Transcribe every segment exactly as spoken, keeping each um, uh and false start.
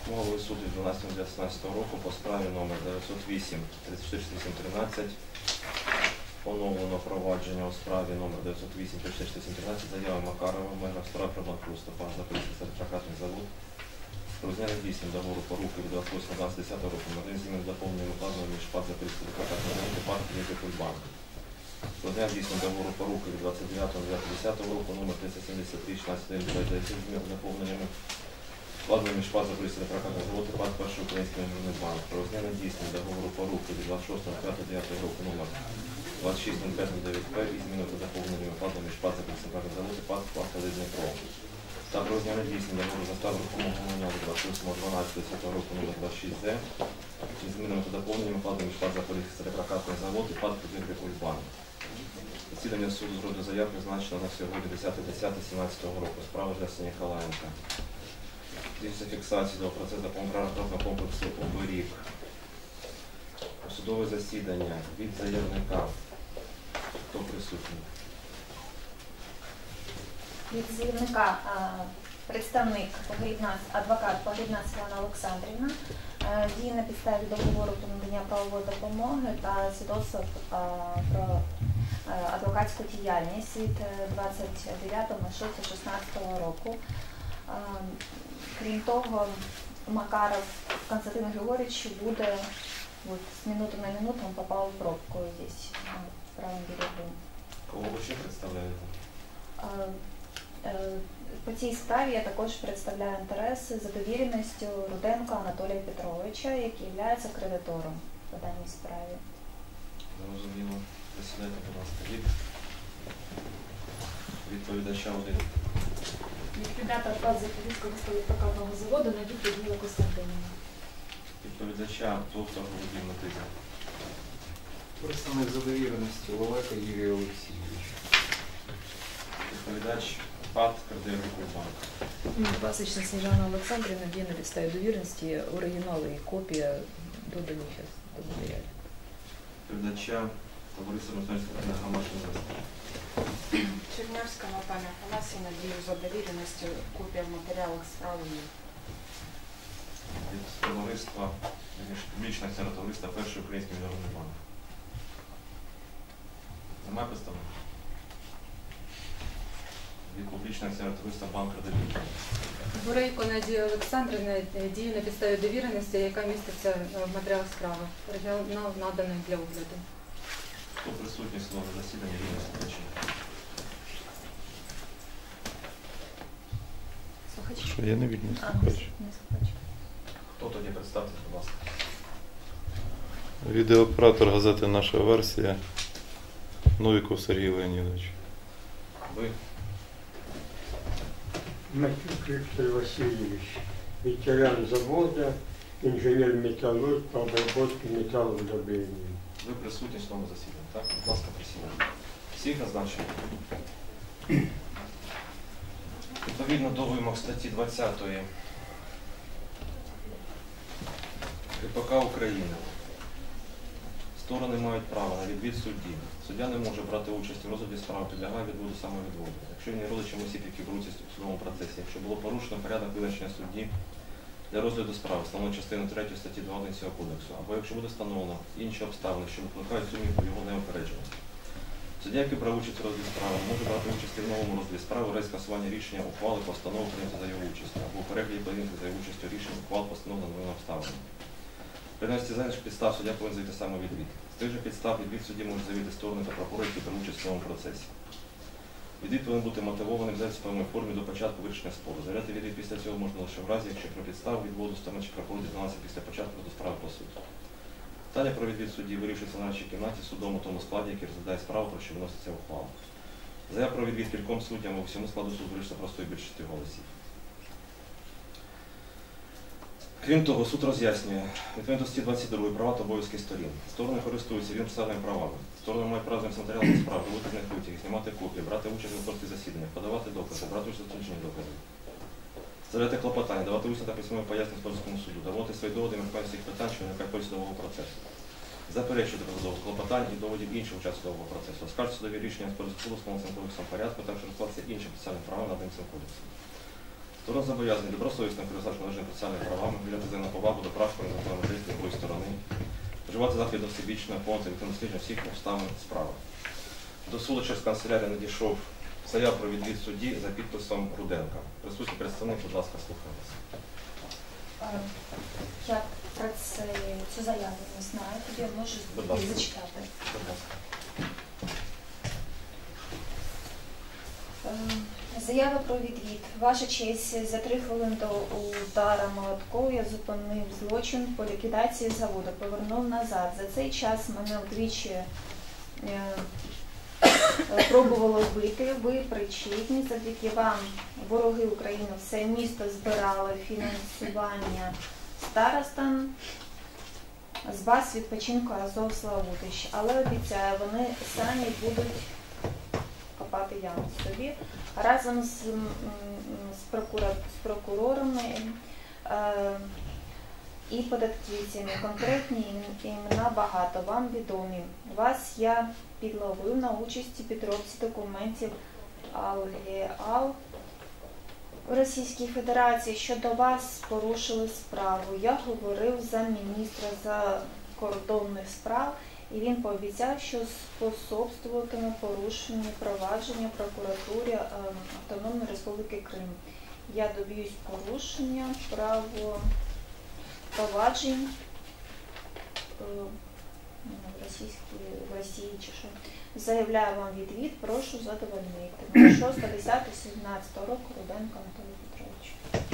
Мовою суду від дванадцятого дев'ятого дві тисячі сімнадцятого року по справі номер дев'ятсот вісім тридцять чотири шістдесят вісім тринадцять поновлено провадження у справі номер дев'ятсот вісім тридцять чотири шістдесят вісім тринадцять заяви Макарова в межах справи про банкрутство ПАТ «Запорізький прокатний завод» про зняття здійснення договору поруки від двадцять восьмого дванадцятого десятого року на день змін доповнення укладеного між ПАТ «Запорізький прокатний завод» і ПАТ «Кредит-Банк». Про зняття здійснення договору поруки від двадцять дев'ятого дев'ятого дві тисячі десятого року номер тридцять сімдесят три шістнадцять дев'ять змін доповненнями укладеного між ПАТ «Запорізький прокатний завод» і ПАТ «Перший український міжнародний банк». Про зняття здійснення договору поруки від двадцять шостого п'ятого дев'ятого року номер двадцять шість нуль п'ять дев'ять П і змінами та доповненнями укладеного між ПАТ «Запорізький прокатний завод» і ПАТ «Дніпро». Та про зняття здійснення договору застави рухомого майна від двадцять восьмого дванадцятого десятого року номер двадцять шість З і змінами та доповненнями укладеного між ПАТ «Запорізький прокатний завод» і ПАТ «Кредит-Банк». Засідання суду з розгляду заяв призначено на сьогодні десяте десяте дві тисячі сімнадцятого року. Справа для Ніколаєнка. Здійснюється фіксація до процесу по комплексу «Оберіг». Судове засідання від заявника. Хто присутній? Від заявника представник Погрібна, адвокат Погрібна Світлана Олександрівна діє на підставі договору про надання правової допомоги та свідоцтва про адвокатську діяльність від двадцять дев'ятого шостого шістнадцятого року. Крім того, Макаров Константин Григорьевич буде вот, с минуты на минуту он попал в пробку здесь, в правом берегу. Кого ви ще представляєте? По цій справі я також представляю інтереси за довіреністю Руденка Анатолія Петровича, який є кредитором по даній справі. Зрозуміло. Присідайте, будь ласка, від відповідача один. Ліквідатор ПАТ «Запорізького прокатного заводу» Надюк Людмила Костянтинівна. Відповідача доктор Володимир Матиза. Представник за довіреністю Лелека Юрій Олексійович. Відповідач ПАТ «Кредит-Банк». Пасічна Сніжана Олександрівна діє на підставі довіреності, оригінали і копія додані зараз до матеріалів. Відповідача товариства Міжнародного громадського інвестора. Чернявська Наталя Афанасівна діє за довіреністю, копія в матеріалах справи. Від товариства, публічного акціонерного товариства «Перший український міжнародний банк». Немає представника? Від публічного акціонерного товариства «Банк Кредит». Бурейко Надія Олександрівна діє на підставі довіреності, яка міститься в матеріалах справи. Оригінал наданий для огляду. Хто присутній в судовому засіданні рівня слухачі? Слухач? Що, я не вільний слухач. Хто тоді представте, будь ласка? Відеооператор газети «Наша версія» Новіков Сергій Леонідович. Ви? Матюк Виктор Васильевич, ветеран завода, инженер-металлург по обработке металлоудобрений. Ви присутні в судовому засіданні, так? Будь ласка, присідайте. Всіх назначено. Відповідно до вимог статті двадцятої КПК України сторони мають право на відвід судді. Суддя не може брати участь у розгляді справи, підлягає відводу самовідводу. Якщо він є родичем осіб, які беруть участь у судовому процесі, якщо було порушено порядок визначення судді для розгляду справи, встановлено частиною третьої статті два цього кодексу, або якщо буде встановлено інші обставини, що викликають сумнів про його неупередженість. Суддя, який брав участь у розгляді справи, може брати участь і в новому розгляді справи у разі скасування рішення ухвали постанови прийняти за його участю, або у перегляді прийняти за його участю рішення ухвал постанов за новими обставинами. При наявності за інших підстав суддя повинен заявити самовідвід. З тих же підстав відвід судді можуть заявити сторони та прокурори, які беруть участь в цьому процесі. Відвід повинен бути мотивованим в зацікавленій формі до початку вирішення спору. Заявляти відвід після цього можна лише в разі, якщо про підставу відводу сторона чи прокурор дізналася після початку до справи по суті. Питання про відвід судді вирішується на нашій кімнаті судом у тому складі, який розглядає справу, про що виноситься ухвала. Заява про відвід кільком суддям або всьому складу суду вирішується простою більшістю голосів. Крім того, суд роз'яснює, відповідно до статті двадцять два права та обов'язки сторін. Сторони користуються він писаними правами. Сторони мають право з матеріалами справи, робити з них витяги, знімати копії, брати участь у судових засіданнях, подавати докази, брати участь у дослідженні доказів, ставляти клопотання, давати усні та письмові пояснення Спорському суду, давати свої доводи на всіх питань, що виникають в ході судового процесу, заперечувати розгляду клопотань і доводів інших учасників судового процесу, оскаржити судові рішення Спорського суду встановленим кодексом порядку, також розкласти інші спеціальні права наданим цим кодексом. Сторона зобов'язані добросовісно користуватися належними процесуальними правами, виявляти взаємну повагу до прав кожного жителя якої сторони, вживати заходи всебічного повністю від дослідження всіх обставин справи. До суду через канцелярію надійшов заяв про відвід судді за підписом Руденка. Присутній представник, будь ласка, слухаю вас. Е, Я про це, цю заяву не знаю, тоді я можу Будь ласка. зачитати. Будь ласка. Е, Заява про відвід. Ваша честь, за три хвилини до удара молотком я зупинив злочин по ліквідації заводу, повернув назад. За цей час мене вдвічі е, пробувало вбити. Ви причетні, завдяки вам вороги України все місто збирали фінансування старостам з баз відпочинку Азов Славутич. Але обіцяю, вони самі будуть копати яму собі разом з, м, з, прокура, з прокурорами е, і податківцями. Конкретні ім- імена багато, вам відомі. Вас я підловив на участі підробці документів АЛГЕАЛ у Російській Федерації. Щодо вас порушили справу. Я говорив за міністра закордонних справ, і він пообіцяв, що способствуватиме порушенню провадження прокуратурі е, Автономної Республіки Крим. Я доб'юсь порушення право проваджень е, в Російській, в Росії чи що. Заявляю вам відвід, прошу задовольнити. шоста десята сімнадцятого року Руденко Анатолій Петрович.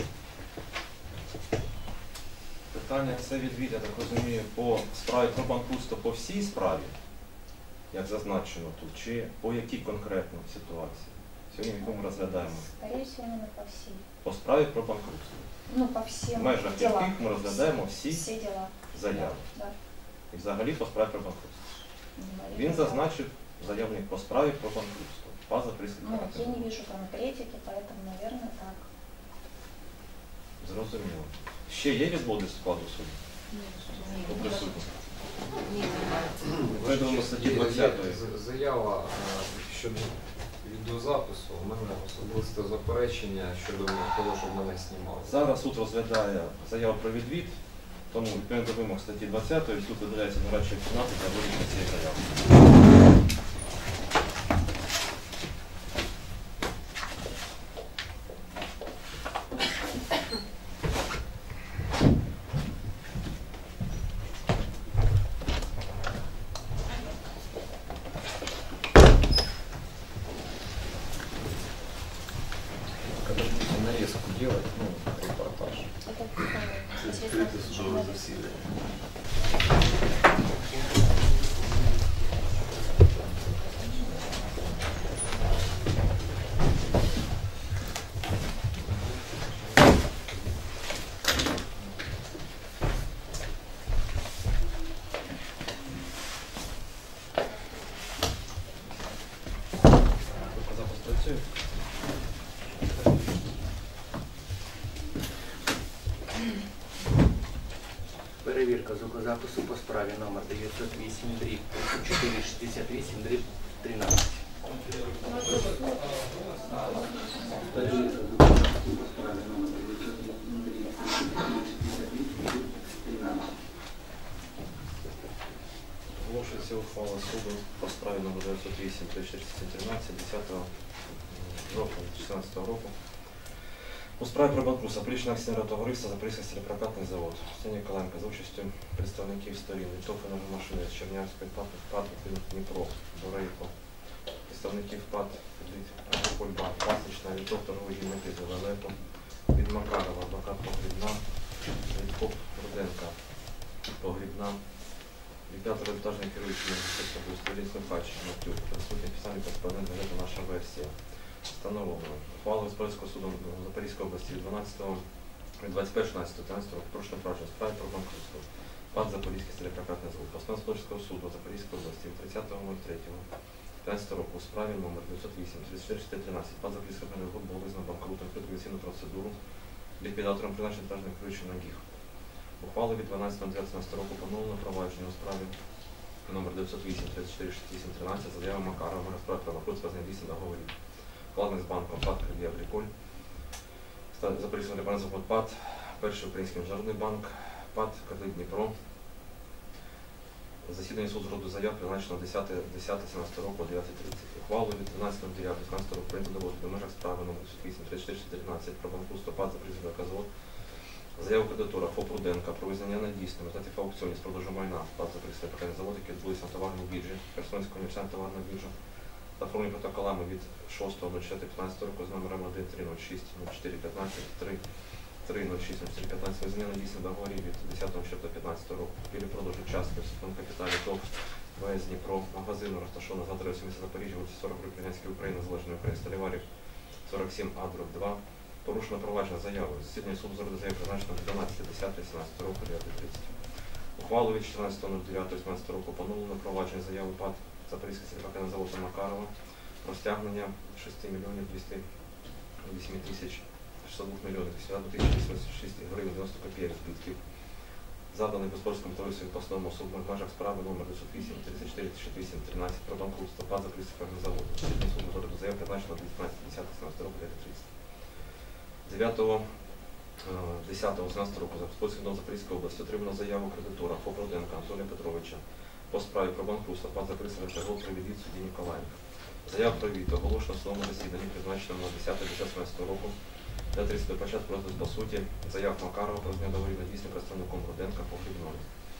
Питання це відвід, я так розумію, по справі про банкрутство по всій справі, як зазначено тут, чи по якій конкретно ситуації? Сьогодні яку ми розглядаємо? Скорее всего, именно по всей. По справі про банкрутство. Ну, по В всем межах делам. яких ми розглядаємо всі Все дела. заяви. Да. І взагалі по справі про банкрутство. Да. Він зазначив заявник по справі про банкрутство. База прислідка. Ну, я не вижу конкретики, поэтому, наверное, так. Зрозуміло. Ще є відводи з складу суду? По присутніх? Виділимо статті Є- є двадцятої. з- Заява е, щодо відеозапису. У мене особисте заперечення щодо того, щоб мене знімали. Зараз суд розглядає заяву про відвід, тому відповідно до вимог статті двадцятої суд виділяється нарадчої кімнати для вирішення цієї заяви. Когда будете нарезку делать, ну, репортаж. Это э, интересно, Судове засідання. Запис працює? Перевірка звукозапису по справі номер дев'ятсот вісім дріб чотириста шістдесят вісім дріб тринадцять. Перевірка звукозапису по справі номер дев'ятсот вісім дріб чотириста шістдесят вісім дріб тринадцять. Оголошується ухвала суду по справі номер дев'ятсот вісім тридцять тринадцять десятого жовтня дві тисячі шістнадцятого року. У справі про банкрутство публічного акціонерного товариства Запорізький сталепрокатний завод. Сергій Ніколенко за участю представників сторін ТОВ «Енергомашини» з Чернявської ПАТ, ПАТ Дніпро, Борейко, представників ПАТ Агропольбанк, Пасічна, від ТОВ торгової гільники Зеленето, від Макарова, адвокат Погрібна, від КОП Руденка, Погрібна, від п'ятого етажної керуючої міністерства Сторін Смикач, Матюк, присутній офіційний кореспондент газети «Наша версія». Встановлено. Ухвалою Господарського суду Запорізької області від дванадцятого двадцять першого шістнадцятого тринадцятого року порушено провадження справи про банкрутство. ПАТ Запорізький сталепрокатний завод. Постанова Господарського суду Запорізької області від тридцятого третього тринадцятого року у справі номер дев'ятсот вісім тридцять чотири тринадцять ПАТ Запорізький сталепрокатний завод було визнано банкрутом під ліквідаційну процедуру. Ліквідатором призначений етажний керуючий на ГІХ. Ухвалою від дванадцятого дев'ятнадцятого року поновлено провадження у справі номер дев'ятсот вісім тридцять чотири шістдесят вісім тринадцять за заявою Макарова на справі про банкрутство з недійсним договорів. Вкладник з банком ПАТ «Кредит Агриколь». Запорізький муніципальний завод ПАТ, Перший український міжнародний банк, ПАТ, Котли Дніпро. Засідання суду з роду заяв призначено десяте сімнадцятого року о дев'ятій тридцять. Ухвалу від тринадцятого дев'ятого вісімнадцятого року прийнято до розгляду в межах справи номер вісім тридцять чотири чотирнадцять про банкрутство ПАТ Запорізький муніципальний завод. Заяву кредитора ФОП «Руденка» про визнання недійсним результатів аукціонів з продажу майна ПАТ Запорізький муніципальний завод, які відбулися на товарній біржі, Херсонська універсальна товарна біржа, та оформлені протоколами від шостого четвертого п'ятнадцятого року з номером один три нуль шість нуль чотири п'ятнадцять три три нуль шість нуль чотири п'ятнадцять визнання недійсним договорів від десятого четвертого п'ятнадцятого року купівлі продажу частки в суконому капіталі ТОВ ВС Дніпро, магазину, розташованого за адресою міста Запоріжжя, вулиця сорок Рокринянської України, Залежної України, Сталіварів, сорок сім А, дроб два. Порушено провадження заяви. Засідання суду з розгляду заяви призначено дванадцяте десяте сімнадцятого року дев'ятої тридцять. Ухвалу від чотирнадцятого дев'ятого вісімнадцятого року поновлено провадження заяви ПАТ Запорізький сільськогосподарський завод Макарова про стягнення шість мільйонів двісті вісім тисяч шістсот два мільйонів вісімдесят тисяч вісімдесят шість гривень дев'яносто копійок збитків, завданий господарському товариству від посадовому особу в межах справи номер дев'ятсот вісім тридцять чотири тисяча двісті тринадцять про банкрутство ПАТ Запорізький сільськогосподарський завод. Засідання суду з розгляду заяви призначено дев'ятнадцяте десяте сімнадцятого року дев'ятої тридцять. дев'ятого десятого вісімнадцятого року Господарський дом Запорізької області отримано заяву кредитора ФОП «Руденка» Анатолія Петровича по справі про банкрутство ПАТ Запорізький завод при відвід судді Ніколаєнка. Заява про відвід оголошено в судовому засіданні, призначено на десяте десяте сімнадцятого року для тридцятого початку розгляду по суті заяв Макарова про зняття договорів недійсним представником Руденка Погрібної.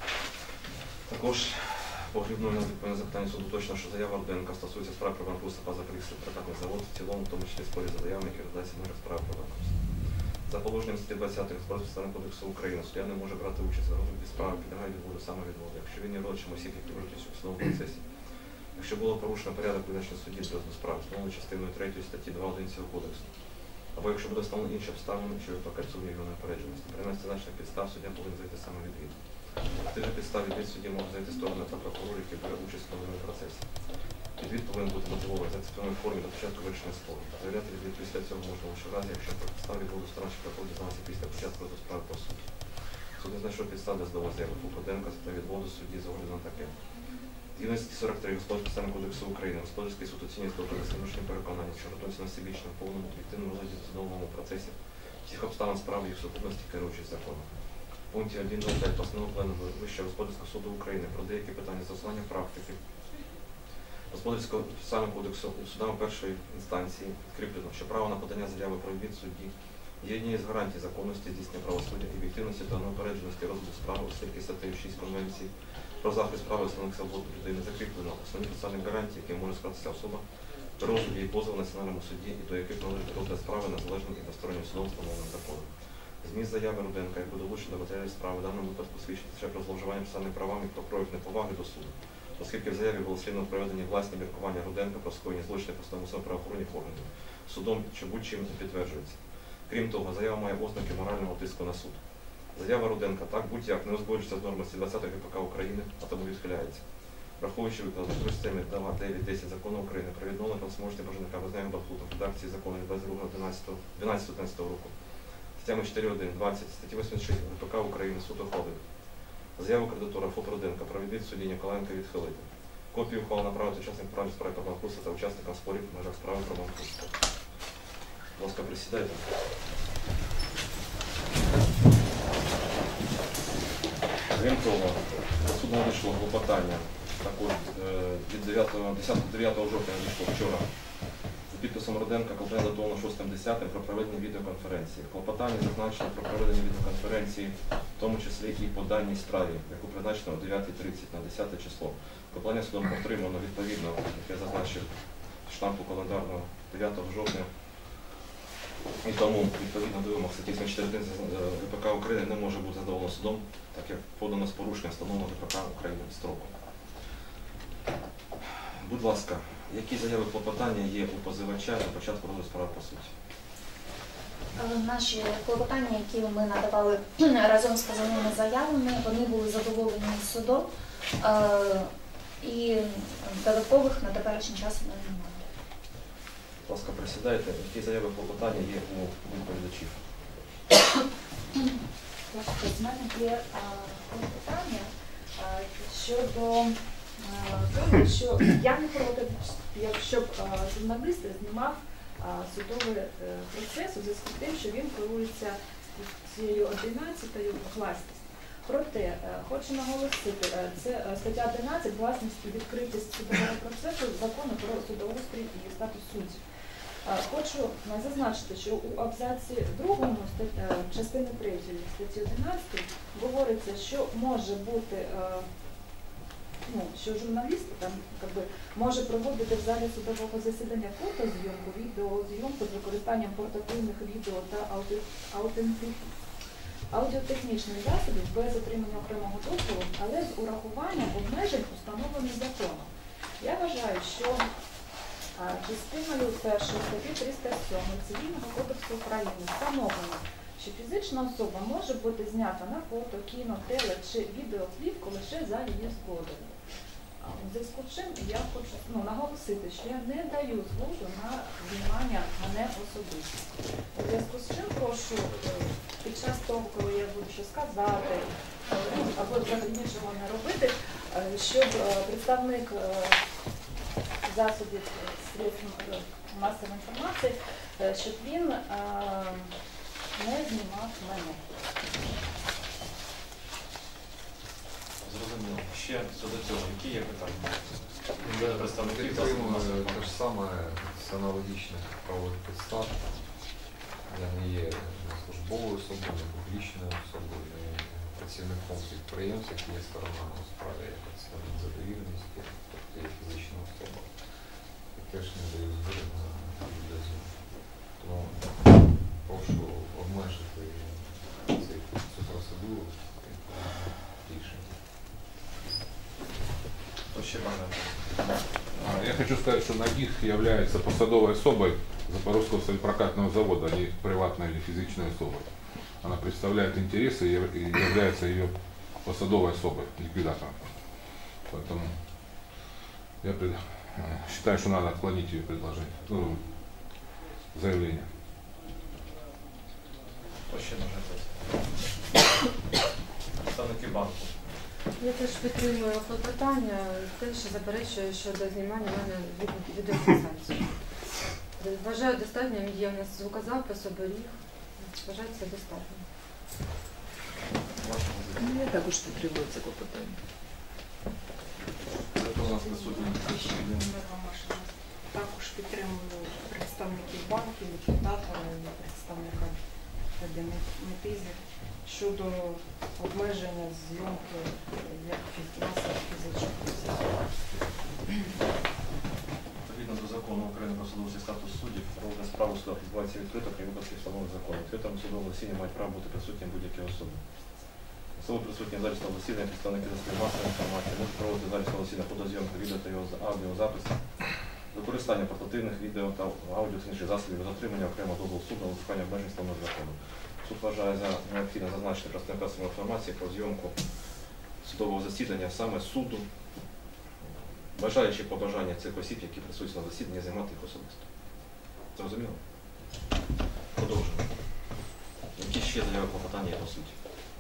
Також Погрібної на відповідне запитання суду точно, що заява Руденка стосується справи про банкрутство ПАТ Запорізький прокатний завод, в цілому, в тому числі спорі за заявами, які розглядаються в межах справи про банкрутство. За положенням статті двадцятої Господарського кодексу України суддя не може брати участь в розгляді справи, підлягає відводу самовідводу, якщо він є родичем осіб, які беруть участь у судовому процесі. Якщо було порушено порядок визначення судді з розгляду справи, встановлений частиною третьої статті два один цього кодексу, або якщо буде встановлено інші обставини, що викликають сумнів його неупередженості. При зазначених підстав суддя повинен зайти самовідвід. В тих же підстав відвід судді може зайти сторони та прокурор, який бере участь в судовому процесі. Відвід повинен бути мотивований за цивільною формі до початку вирішення спору. Заявляти відвід після цього можна лише в разі, якщо про підстав відводу сторон, що проходить дізнався після початку розгляду справи по суті. Суд не знайшов підстав для судової заяви Руденка та відводу судді з огляду на таке. Згідно статті сорок три Господарського кодексу України, Господарський суд оцінює докази внутрішнього переконання, що ґрунтуються на всебічному, повному, об'єктивному розгляді в судовому процесі всіх обставин справи їх сукупності, керуючись законом. В пункті один точка п'ять постанови Пленуму Вищого господарського суду України про деякі питання застосування практики Господарського процесуального кодексу у судах першої інстанції відкріплено, що право на подання заяви про відвід судді є однією з гарантій законності здійснення правосуддя і об'єктивності та неупередженості розгляду справи, оскільки статтею шість Конвенції про захист прав і основних свобод людини закріплено основні процесуальні гарантії, які може складатися особа при розгляді і позову в національному суді, і до яких належить розгляд справи незалежним і двостороннім судом, встановленим законом. Зміст заяви Руденка, як буде долучено до матеріалів справи, в даному випадку свідчить ще про зловживання процесуальними правами про прояв неповаги до суду, оскільки в заяві було слідно проведені власні міркування Руденка про скоєння злочинів постанови особи правоохоронних органів. Судом чи будь-чим не підтверджується. Крім того, заява має ознаки морального тиску на суд. Заява Руденка так будь-як не узгоджується з нормами двадцятої ГПК України, а тому відхиляється. Враховуючи викладені в частинах два, дев'ять, десять закону України про відновлення правосубjectності боржника визнання банкрутом в редакції закону від двадцять другого дванадцятого одинадцятого року, статтями чотири один, двадцять, статті вісімдесят шість ГПК України суд ухвалив. Заяву кредитора ФОП Руденка про відвід судді Ніколаєнка відхилити. Копію ухвали направити учасникам справи справи про банкрутство та учасникам спорів в межах справи про банкрутство. Будь ласка, присідайте. Крім того, до суду надійшло клопотання також від дев'ятого жовтня надійшло вчора за підписом Руденка, клопотання датовано шостим десятим про проведення відеоконференції. Клопотання зазначено про проведення відеоконференції, в тому числі і по даній справі, яку призначено о дев'ятій тридцять на десяте число. Клопотання судом отримано відповідно, як я зазначив, штампу календарного дев'ятого жовтня. І тому, відповідно до вимог статті сімдесят чотири ГПК України не може бути задоволено судом, так як подано з порушенням встановленого ГПК України строку. Будь ласка, які заяви клопотання є у позивача на початку розгляду справи по суті? Наші клопотання, які ми надавали разом з позовними заявами, вони були задоволені судом і додаткових на теперішній час немає. Будь ласка, присідайте. Які заяви клопотання є у відповідачів? У мене є клопотання щодо того, що я не проти, щоб журналіст знімав а, судовий е, процес у зв'язку з тим, що він керується цією одинадцятою власністю. Проте, е, хочу наголосити, е, це е, стаття одинадцять власність і відкритість судового процесу закону про судоустрій і статус суддів. Е, Хочу е, зазначити, що у абзаці другому стат- е, частини третьої статті одинадцять говориться, що може бути, е, ну, що журналіст там, как би, може проводити в залі судового засідання фотозйомку, відеозйомку з використанням портативних відео та ауди- аутентичних аудіотехнічних засобів без отримання окремого дозволу, але з урахуванням обмежень, установлених законом. Я вважаю, що а, частиною першої статті триста сім Цивільного кодексу України встановлено, що фізична особа може бути знята на фото, кіно, теле чи відеоплівку лише за її згодою. А, У зв'язку з чим я хочу ну, наголосити, що я не даю згоду на знімання мене особисто. У зв'язку з чим прошу е, під час того, коли я буду щось сказати, е, або взагалі нічого не робити, е, щоб е, представник е, засобів е, средств е, масової інформації, е, щоб він е, не знімав мене. Зрозуміло. Ще щодо цього, які є питання? Я Представників підтримую засобів те ж саме з аналогічних правових підстав. Я не є не службовою особою, не публічною особою, не працівником підприємства, який є сторона у справі, як представник за довіреності, тобто є фізична особа. Я теж не даю згоди на відеозйомку. Тому прошу обмежити цей- цю процедуру рішення. Хто ще бажає? А, Я хочу сказать, что Нагих является посадовой особой Запорожского сталепрокатного завода, а не приватной или физической особой. Она представляет интересы и яв- и является ее посадовой особой, ликвидатором. Поэтому я пред- э, считаю, что надо отклонить ее предложение, ну, заявление. Хто ще бажає? Представники банку. Я теж підтримую клопотання, теж заперечую щодо знімання мене від відеофіксації. Вважаю достатньо, є у нас звукозапис, оберіг. Вважаю це достатньо. Ваша позиція. Ну, я також підтримую це клопотання. Хто у нас присутній? Також підтримую представників банків, ліквідатора і представника Метизів щодо обмеження зйомки як фізичних фізичних осіб. Відповідно до закону України про судовий статус суддів, розгляд справи у судах відбувається відкрито, крім випадків встановлених законом. Відкритому судовому засіданні мають право бути присутні будь-які особи. Особи присутні в залі судового засідання, представники засобів масової інформації, можуть проводити в залі судового засідання фотозйомку, відео та його аудіозапис, використання портативних відео та аудіо та інших засобів без отримання окремого дозволу суду на випускання обмежень встановлених законом. Суд вважає за необхідне зазначити представника самої інформації про зйомку судового засідання саме суду, бажаючи побажання цих осіб, які присутні на засіданні, займати їх особисто. Зрозуміло? Продовжуємо. Які ще заяви клопотання є по суті?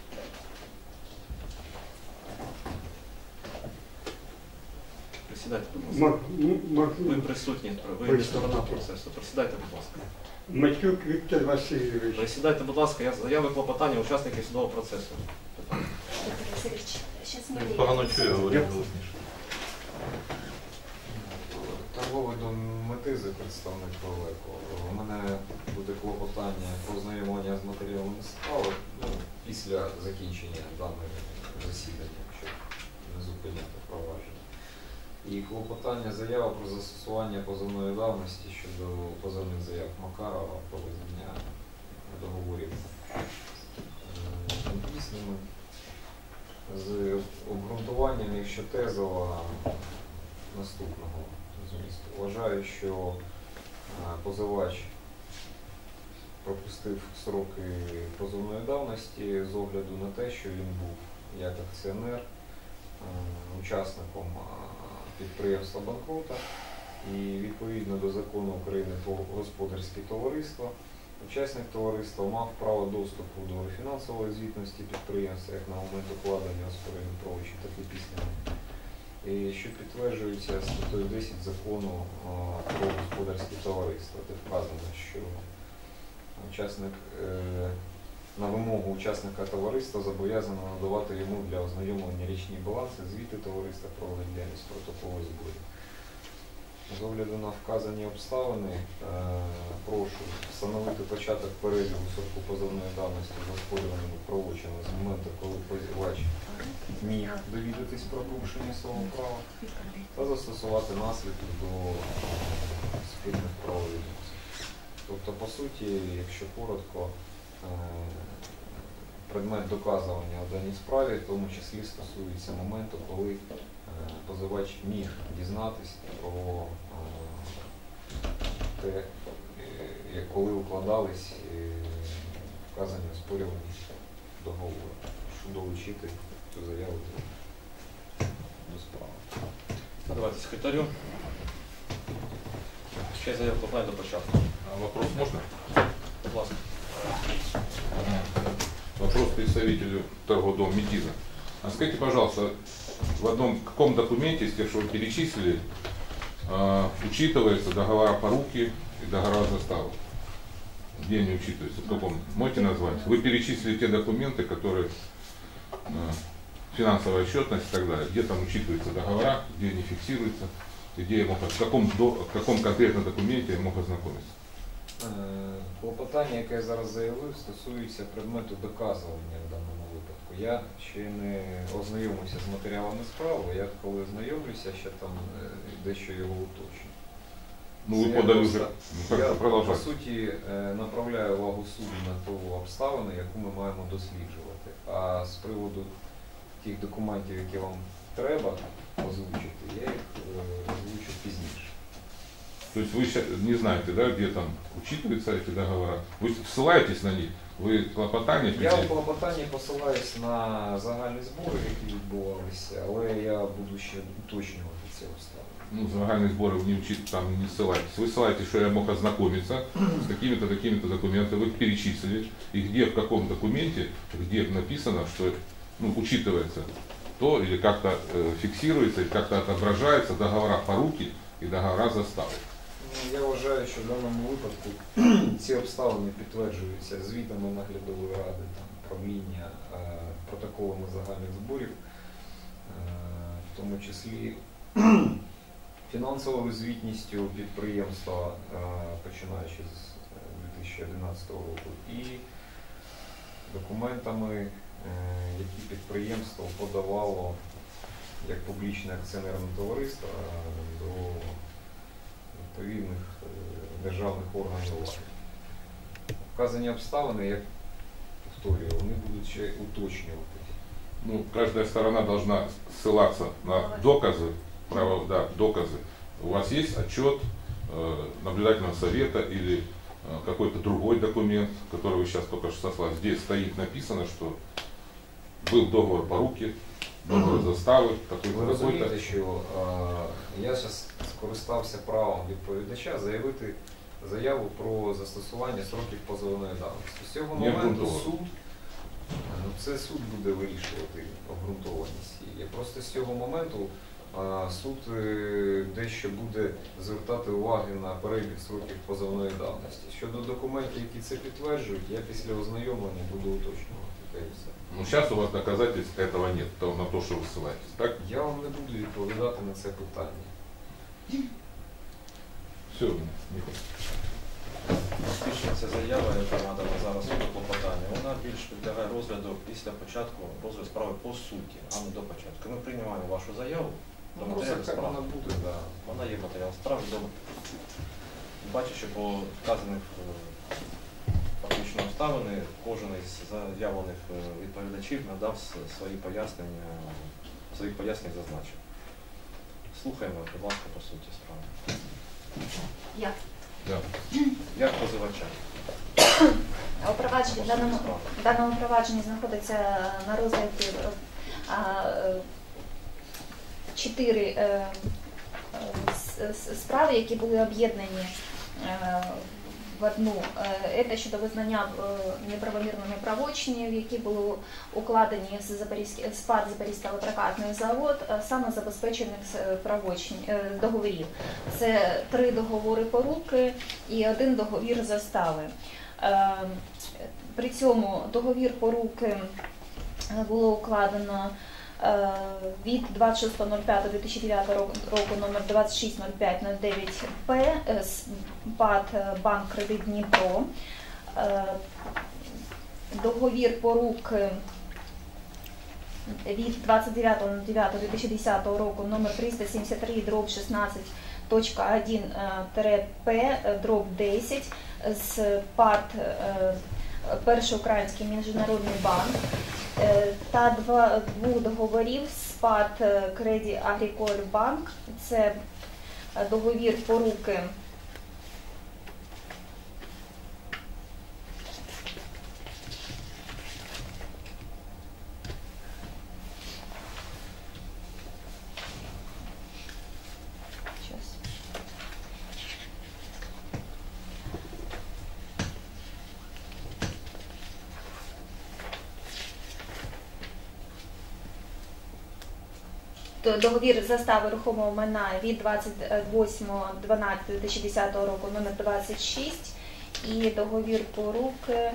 Присідайте, будь ласка. Мак- ну, Мак- Ви присутні, ви не сторона процесу. Присідайте, будь ласка. Матюк Віктор Васильович. Присідайте, будь ласка, я заяви клопотання учасників судового процесу. Питання. Віктор Васильович, щас не Він погано чує, говорить голосніше. Торговий дом Метизи, представник Олеко. У мене буде клопотання про ознайомлення з матеріалами справи ну, після закінчення даного засідання, щоб не зупиняти провадження. І клопотання заява про застосування позовної давності щодо позовних заяв Макарова про визнання договорів дійсними з обґрунтуванням, якщо тезова наступного змісту. Вважаю, що а, позивач пропустив строки позовної давності з огляду на те, що він був як акціонер, а, учасником а, підприємства банкрута і відповідно до закону України про господарське товариство, учасник товариства мав право доступу до фінансової звітності підприємства як на момент укладення розпорядних правочі, так і після і що підтверджується статтею десять закону о, про господарські товариства, де вказано, що учасник е, на вимогу учасника товариства зобов'язано надавати йому для ознайомлення річні баланси, звіти товариства про діяльність, протоколи зборів. З огляду на вказані обставини, е, прошу встановити початок переліку сроку позовної давності з оспорюваними правочину з моменту, коли позивач міг довідатись про порушення свого права та застосувати наслідки до е, спільних правовідносин. Тобто, по суті, якщо коротко, е, предмет доказування у даній справі, в тому числі стосується моменту, коли позивач міг дізнатися про те, коли укладались вказані оспорювані договори, що долучити цю заяву до справи. Давайте секретарю. Ще заяву покладаю до початку. А вопрос можно? Будь ласка. Вопрос представителю торгодома Медиза. А скажите, пожалуйста, в одном каком документе из тех, что вы перечислили, э, учитываются договора поруки и договора заставы? Где они учитываются? В каком? Можете назвать? Вы перечислили те документы, которые э, финансовая отчетность и так далее. Где там учитываются договора, где они фиксируются, где я мог, в каком, до, в каком конкретном документе я мог ознакомиться? Клопотання, яке я зараз заявив, стосується предмету доказування в даному випадку. Я ще не ознайомився з матеріалами справи, я коли ознайомлюся, ще там дещо його уточню. Ну, ви подали вже, ну, я, продовжуйте. по суті, направляю увагу суду на ту обставину, яку ми маємо досліджувати. А з приводу тих документів, які вам треба озвучити, я їх озвучу пізніше. То есть вы ща- не знаете, да, где там учитываются эти договора? Вы ссылаетесь на них? Ви клопотання? Я в клопотанні посилаюсь на загальні збори, які відбувалися, але я буду ще уточнювати ці обставини. Ну, загальные сборы вы не учите, там не ссылаетесь. Вы ссылаетесь, что я мог ознакомиться с такими-то, такими-то документами, вы их перечислили, и где, в каком документе, где написано, что ну, учитывается то, или как-то э, фиксируется, или как-то отображается договора поруки и договора заставы. Я вважаю, що в даному випадку ці обставини підтверджуються звітами наглядової ради, там, правління, е, протоколами загальних зборів, е, в тому числі фінансовою звітністю підприємства, е, починаючи з дві тисячі одинадцятого року, і документами, е, які підприємство подавало як публічне акціонерне товариство до відповідних державних органів влади. Вказані обставини, як повторюю, вони будуть ще уточнювати. Ну, каждая сторона должна ссылаться на доказы, право, да, доказы. У вас есть отчет э, наблюдательного совета или э, какой-то другой документ, который вы сейчас только что сослали. Здесь стоит написано, что был договор поруки, договор застави, такий-то. Ви розумієте, що е, я зараз скористався правом відповідача заявити заяву про застосування сроків позовної давності. З цього моменту суд, ну це суд буде вирішувати обґрунтованість її. Просто з цього моменту е, суд е, дещо буде звертати уваги на перелік сроків позовної давності. Щодо документів, які це підтверджують, я після ознайомлення буду уточнювати. Ну, сейчас у вас доказательств этого нет, то, на то, что вы ссылаетесь, так? Я вам не буду відповідати на це питання. Все, Фактично ця заява, яка надана зараз у клопотанні, вона більш підлягає розгляду після початку розгляду справи по суті, а не до початку. Ми приймаємо вашу заяву до Ну, матеріалів просто справи. вона буде, да. Вона є матеріал справи, до бачачи по вказаних е, фактично обставини, кожен із заявлених е, відповідачів надав с- свої пояснення, своїх пояснень зазначив. Слухаємо, будь ласка, по суті справи. Я. Да. Як позивача? У провадженні, в даному, в даному провадженні знаходиться на розгляді е, а, е, чотири е, е, с- с- справи, які були об'єднані е, в одну. Це щодо визнання неправомірними правочинів, які були укладені з Запорізький СПАД Запорізький прокатний завод, самозабезпечених правочин договорів. Це три договори поруки і один договір застави. При цьому договір поруки було укладено від двадцять шостого лютого дві тисячі дев'ятого року номер двадцять шість нуль п'ять нуль дев'ять П ПАД Банк Кредит Дніпро. Договір поруки від двадцять дев'ятого дев'ятого дві тисячі десятого року номер триста сімдесят три дроб шістнадцять точка один П дроб десять з ПАД Перший Український міжнародний банк та два, двох договорів з ПАД Кредит Агріколь Банк. Це договір поруки договір застави рухомого майна від двадцять восьмого дванадцятого дві тисячі десятого року номер двадцять шість і договір поруки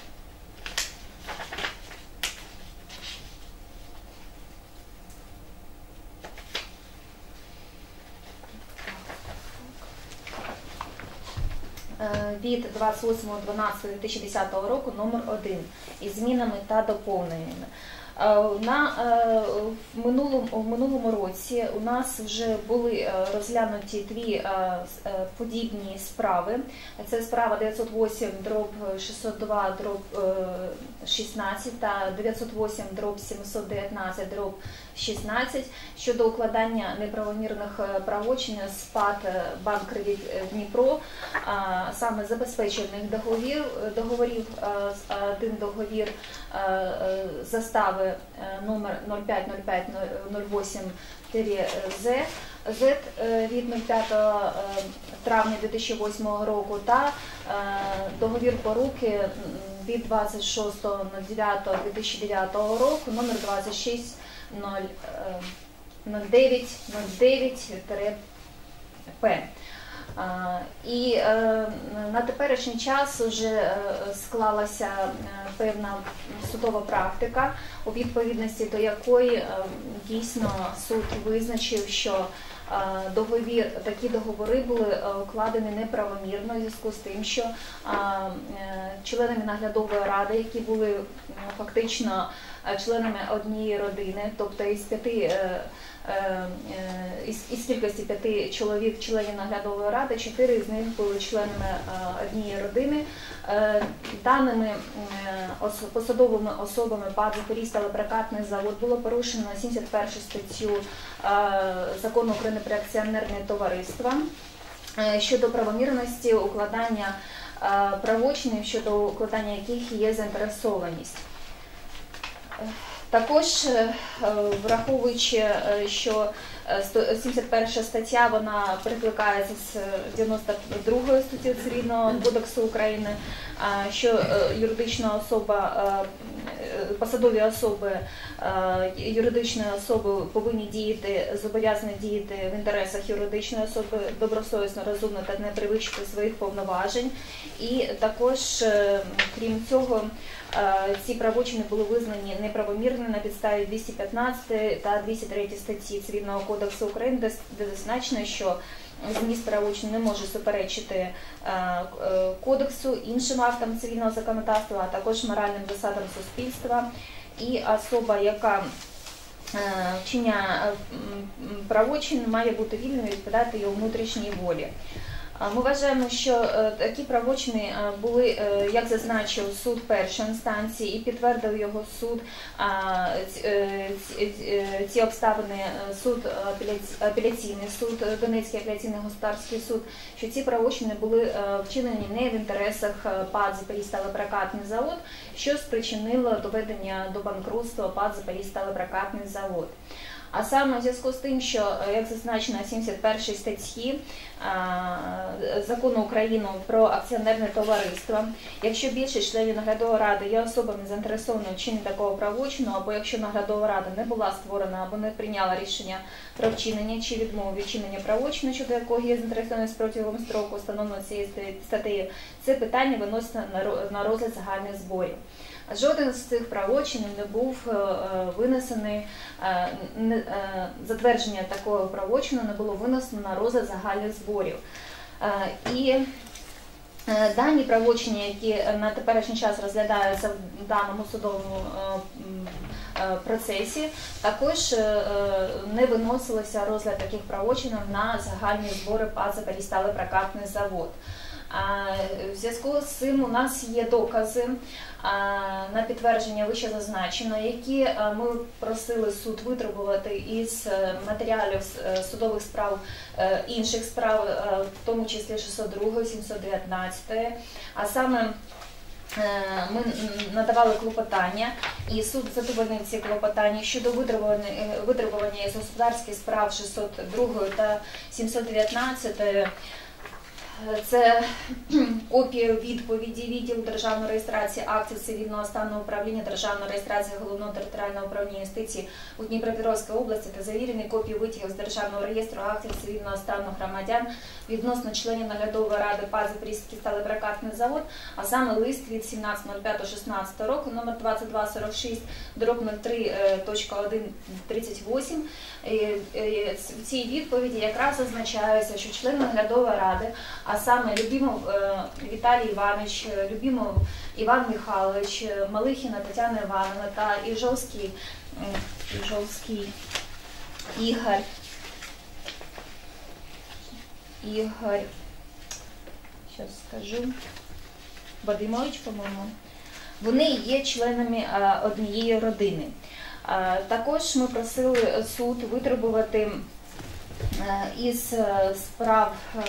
від двадцять восьмого дванадцятого дві тисячі десятого року номер один із змінами та доповненнями. На в минулому, в минулому році у нас вже були розглянуті дві подібні справи. Це справа дев'ятсот вісім дроб шістсот два дроб шістнадцять та дев'ятсот вісім дроб сімсот дев'ятнадцять дроб шістнадцять щодо укладання неправомірних правочин з ПАД Банк Кредит Дніпро, саме забезпечених договорів, договорів один договір застави номер нуль п'ять нуль п'ять нуль вісім З З від п'ятого травня дві тисячі восьмого року та договір поруки від двадцять шостого дев'ятого дві тисячі дев'ятого року номер двадцять шість нуль дев'ять нуль дев'ять П. І на теперішній час вже склалася певна судова практика, у відповідності до якої дійсно суд визначив, що договір, такі договори були укладені неправомірно у зв'язку з тим, що членами наглядової ради, які були фактично членами однієї родини, тобто із п'яти із, із кількості п'яти чоловік членів наглядової ради, чотири з них були членами однієї родини. Даними посадовими особами ПАД Запорізький теплопрокатний завод було порушено сімдесят першу статтю Закону України про акціонерне товариство щодо правомірності укладання правочинів, щодо укладання яких є заінтересованість. Також, враховуючи, що сімдесят перша стаття, вона перекликається з дев'яносто другої статті Цивільного кодексу України, що юридична особа, посадові особи юридичної особи повинні діяти, зобов'язані діяти в інтересах юридичної особи добросовісно, розумно та не перевищити своїх повноважень. І також, крім цього, ці правочини були визнані неправомірними на підставі двісті п'ятнадцятої та двісті третьої статті Цивільного кодексу України, де зазначено, що зміст правочин не може суперечити кодексу, іншим актам цивільного законодавства, а також моральним засадам суспільства. І особа, яка вчиняє правочин, має бути вільною і відповідати його внутрішній волі. Ми вважаємо, що такі правочини були, як зазначив суд першої інстанції і підтвердив його суд, ці обставини суд, апеляційний суд, Донецький апеляційний господарський суд, що ці правочини були вчинені не в інтересах ПАД Запорізький теплопрокатний завод, що спричинило доведення до банкрутства ПАД Запорізький теплопрокатний завод. А саме у зв'язку з тим, що, як зазначено в сімдесят першій статті Закону України про акціонерне товариство, якщо більшість членів наглядової ради є особами заінтересованими в вчиненні такого правочину, або якщо наглядова рада не була створена або не прийняла рішення про вчинення чи відмову від вчинення правочину, щодо якого є заінтересованість протягом строку, встановленого цією статтею, це питання виноситься на розгляд загальних зборів. Жоден з цих правочинів не був винесений, затвердження такого правочину не було винесено на розгляд загальних зборів. І дані правочини, які на теперішній час розглядаються в даному судовому процесі, також не виносилося розгляд таких правочинів на загальні збори ПАТ «Запорізький завод». В зв'язку з цим у нас є докази на підтвердження вище зазначено, які ми просили суд витребувати із матеріалів судових справ, інших справ, в тому числі шістсот другої, сімсот дев'ятнадцятої, а саме ми надавали клопотання, і суд задовольнив ці клопотання щодо витребування із господарських справ шістсот другої та сімсот дев'ятнадцятої. Це копія відповіді відділу державної реєстрації актів цивільного стану управління державної реєстрації Головного територіального управління юстиції у Дніпропетровській області та завірені копії витягів з державного реєстру актів цивільного стану громадян відносно членів наглядової ради ПАТ «Запорізький сталепрокатний завод», а саме лист від сімнадцятого п'ятого шістнадцятого року номер двадцять два сорок шість дроб нуль три один тридцять вісім. В цій відповіді якраз зазначається, що члени наглядової ради, а саме Любімов Віталій Іванович, Любімов Іван Михайлович, Малихіна Тетяна Івановна та Іжовський, Іжовський Ігор, Ігор, зараз скажу, Вадимович, по-моєму, вони є членами однієї родини. Також ми просили суд витребувати із справ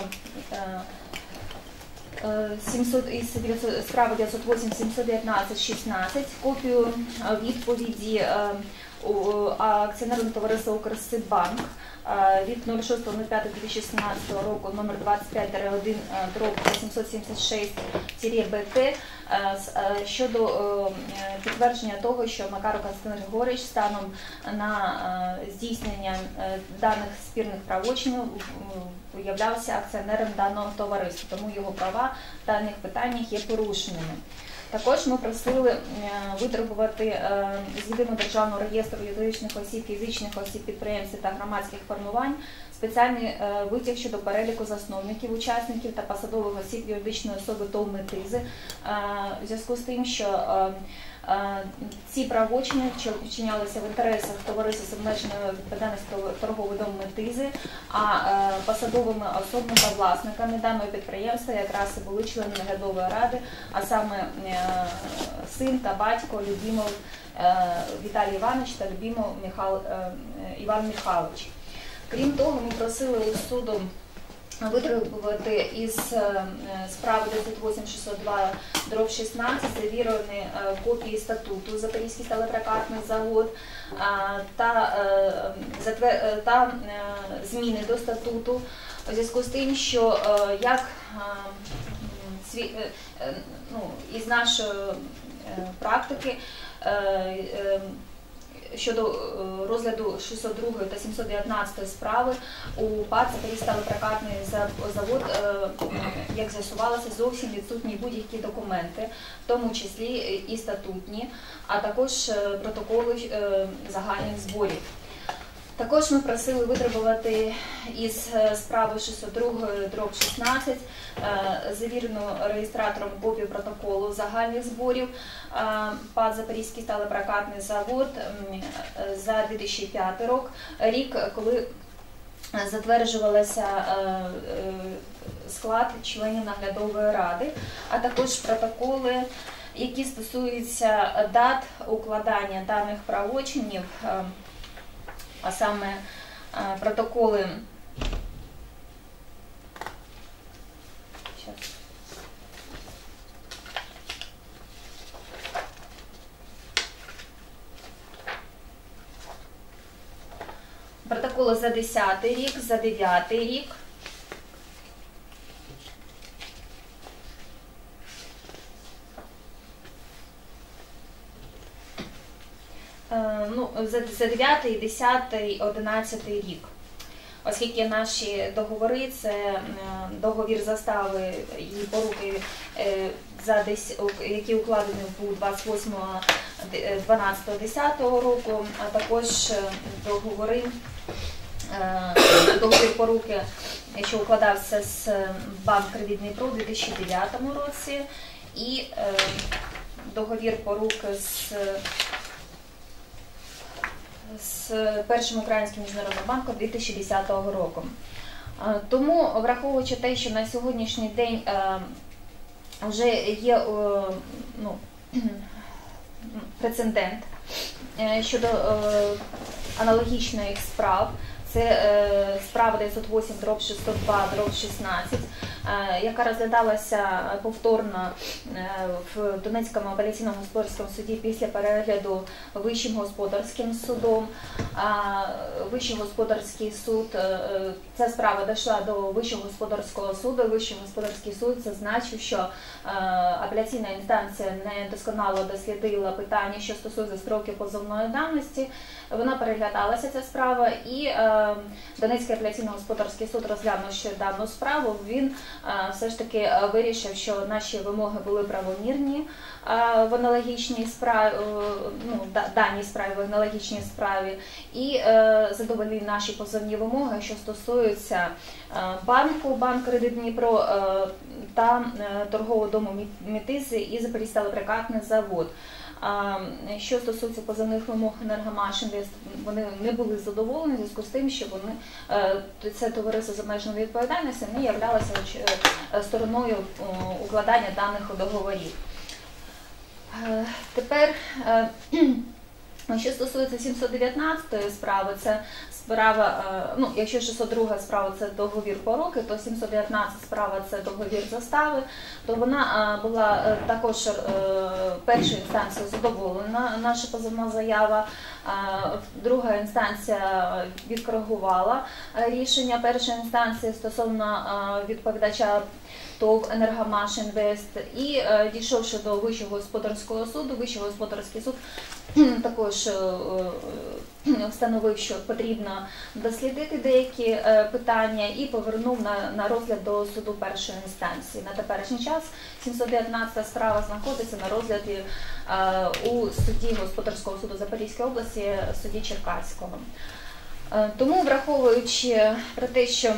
із справи дев'ятсот вісім, сімсот дев'ятнадцять, шістнадцять копію відповіді акціонерного товариства «Укрсиббанк» від шостого п'ятого дві тисячі шістнадцятого року номер двадцять п'ять один дроб вісімсот сімдесят шість Б Т щодо підтвердження того, що Макаров Константин Григорович станом на здійснення даних спірних правочинів являвся акціонером даного товариства, тому його права в даних питаннях є порушеними. Також ми просили витребувати з Єдиного державного реєстру юридичних осіб, фізичних осіб, підприємців та громадських формувань спеціальний витяг щодо переліку засновників, учасників та посадових осіб юридичної особи ТОВ «Метизи», в зв'язку з тим, що ці правочини вчинялися в інтересах товариства з обмеженою відповідальністю торговий дом «Метизи», а посадовими особами та власниками даного підприємства якраз і були члени наглядової ради, а саме син та батько Любімов Віталій Іванович та Любімов Михайло, Іван Михайлович. Крім того, ми просили у суду витребувати із справи дев'ятсот вісім шістсот два дроб шістнадцять завірені копії статуту «Запорізький сталепрокатний завод» та, та зміни до статуту у зв'язку з тим, що як ну, із нашої практики щодо розгляду шістсот другої та сімсот дев'ятнадцятої справи у ПАТ «Запорізький сталепрокатний завод», як з'ясувалося, зовсім відсутні будь-які документи, в тому числі і статутні, а також протоколи загальних зборів. Також ми просили витребувати із справи шістсот другої дроб шістнадцять завірену реєстратором копію протоколу загальних зборів ПАТ «Запорізький сталепрокатний завод» за дві тисячі п'ятий рік, коли затверджувався склад членів наглядової ради, а також протоколи, які стосуються дат укладання даних правочинів, а саме протоколи Протоколи за десятий рік, за дев'ятий рік. Е, Ну, за, за дев'ятий, десятий, одинадцятий рік. Оскільки наші договори – це е, договір застави і поруки, е, за десь, які укладені був двадцять восьмого дванадцятого десятого року, а також е, договори, е, договір поруки, що укладався з Банк Кредит Дніпро у дві тисячі дев'ятому році, і е, договір поруки з з Першим українським міжнародним банком дві тисячі десятого року. Тому, враховуючи те, що на сьогоднішній день вже є ну, прецедент щодо аналогічних справ, це справа дев'ятсот вісім дроб шістсот два дроб шістнадцять, яка розглядалася повторно в Донецькому апеляційному господарському суді після перегляду Вищим господарським судом. Вищий господарський суд, ця справа дійшла до Вищого господарського суду. Вищий господарський суд зазначив, що апеляційна інстанція недосконало дослідила питання, що стосується строків позовної давності. Вона переглядалася, ця справа, і Донецький апеляційно-господарський суд, розглянувши дану справу, він все ж таки вирішив, що наші вимоги були правомірні в аналогічній справі, ну, даній справі, в аналогічній справі, і задовольнив наші позовні вимоги, що стосуються банку, Банк Кредит Дніпро та торгового дому Метизи і Запорізький завод. Що стосується позовних вимог Енергомаш Інвест, вони не були задоволені в зв'язку з тим, що вони, це товариство з обмеженою відповідальністю, не являлося стороною укладання даних договорів. Тепер, що стосується сімсот дев'ятнадцятої справи, це справа, ну, якщо шістсот друга справа – це договір поруки, то сімсот дев'ятнадцята справа – це договір застави, то вона була також першою інстанцією задоволена, наша позовна заява, друга інстанція відкоригувала рішення першої інстанції стосовно відповідача ТОВ «Енергомаш Інвест», і дійшовши до Вищого господарського суду, Вищий господарський суд також встановив, що потрібно дослідити деякі питання і повернув на, на розгляд до суду першої інстанції. На теперішній час сімсот дев'ятнадцята справа знаходиться на розгляді у суді Господарського суду Запорізької області, суді Черкаського. Тому, враховуючи про те, що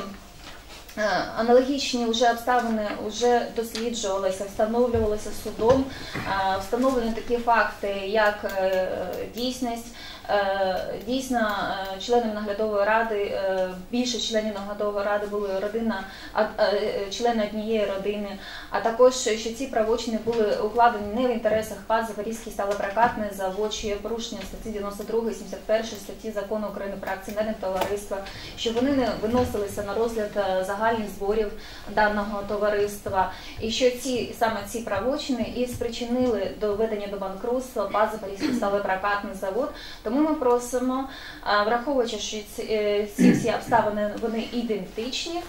аналогічні вже обставини вже досліджувалися, встановлювалися судом, встановлені такі факти, як дійсність. Дійсно, членами наглядової ради, більше членів наглядової ради були родина, члени однієї родини, а також, що ці правочини були укладені не в інтересах ПАТ «Запорізький сталепрокатний завод», що є порушення статті дев'яносто другої, сімдесят першої статті Закону України про акціонерне товариство, що вони не виносилися на розгляд загальних зборів даного товариства, і що ці, саме ці правочини і спричинили до введення до банкрутства ПАТ «Запорізький сталепрокатний завод». Тому ми просимо, враховуючи, що ці всі обставини вони ідентичні,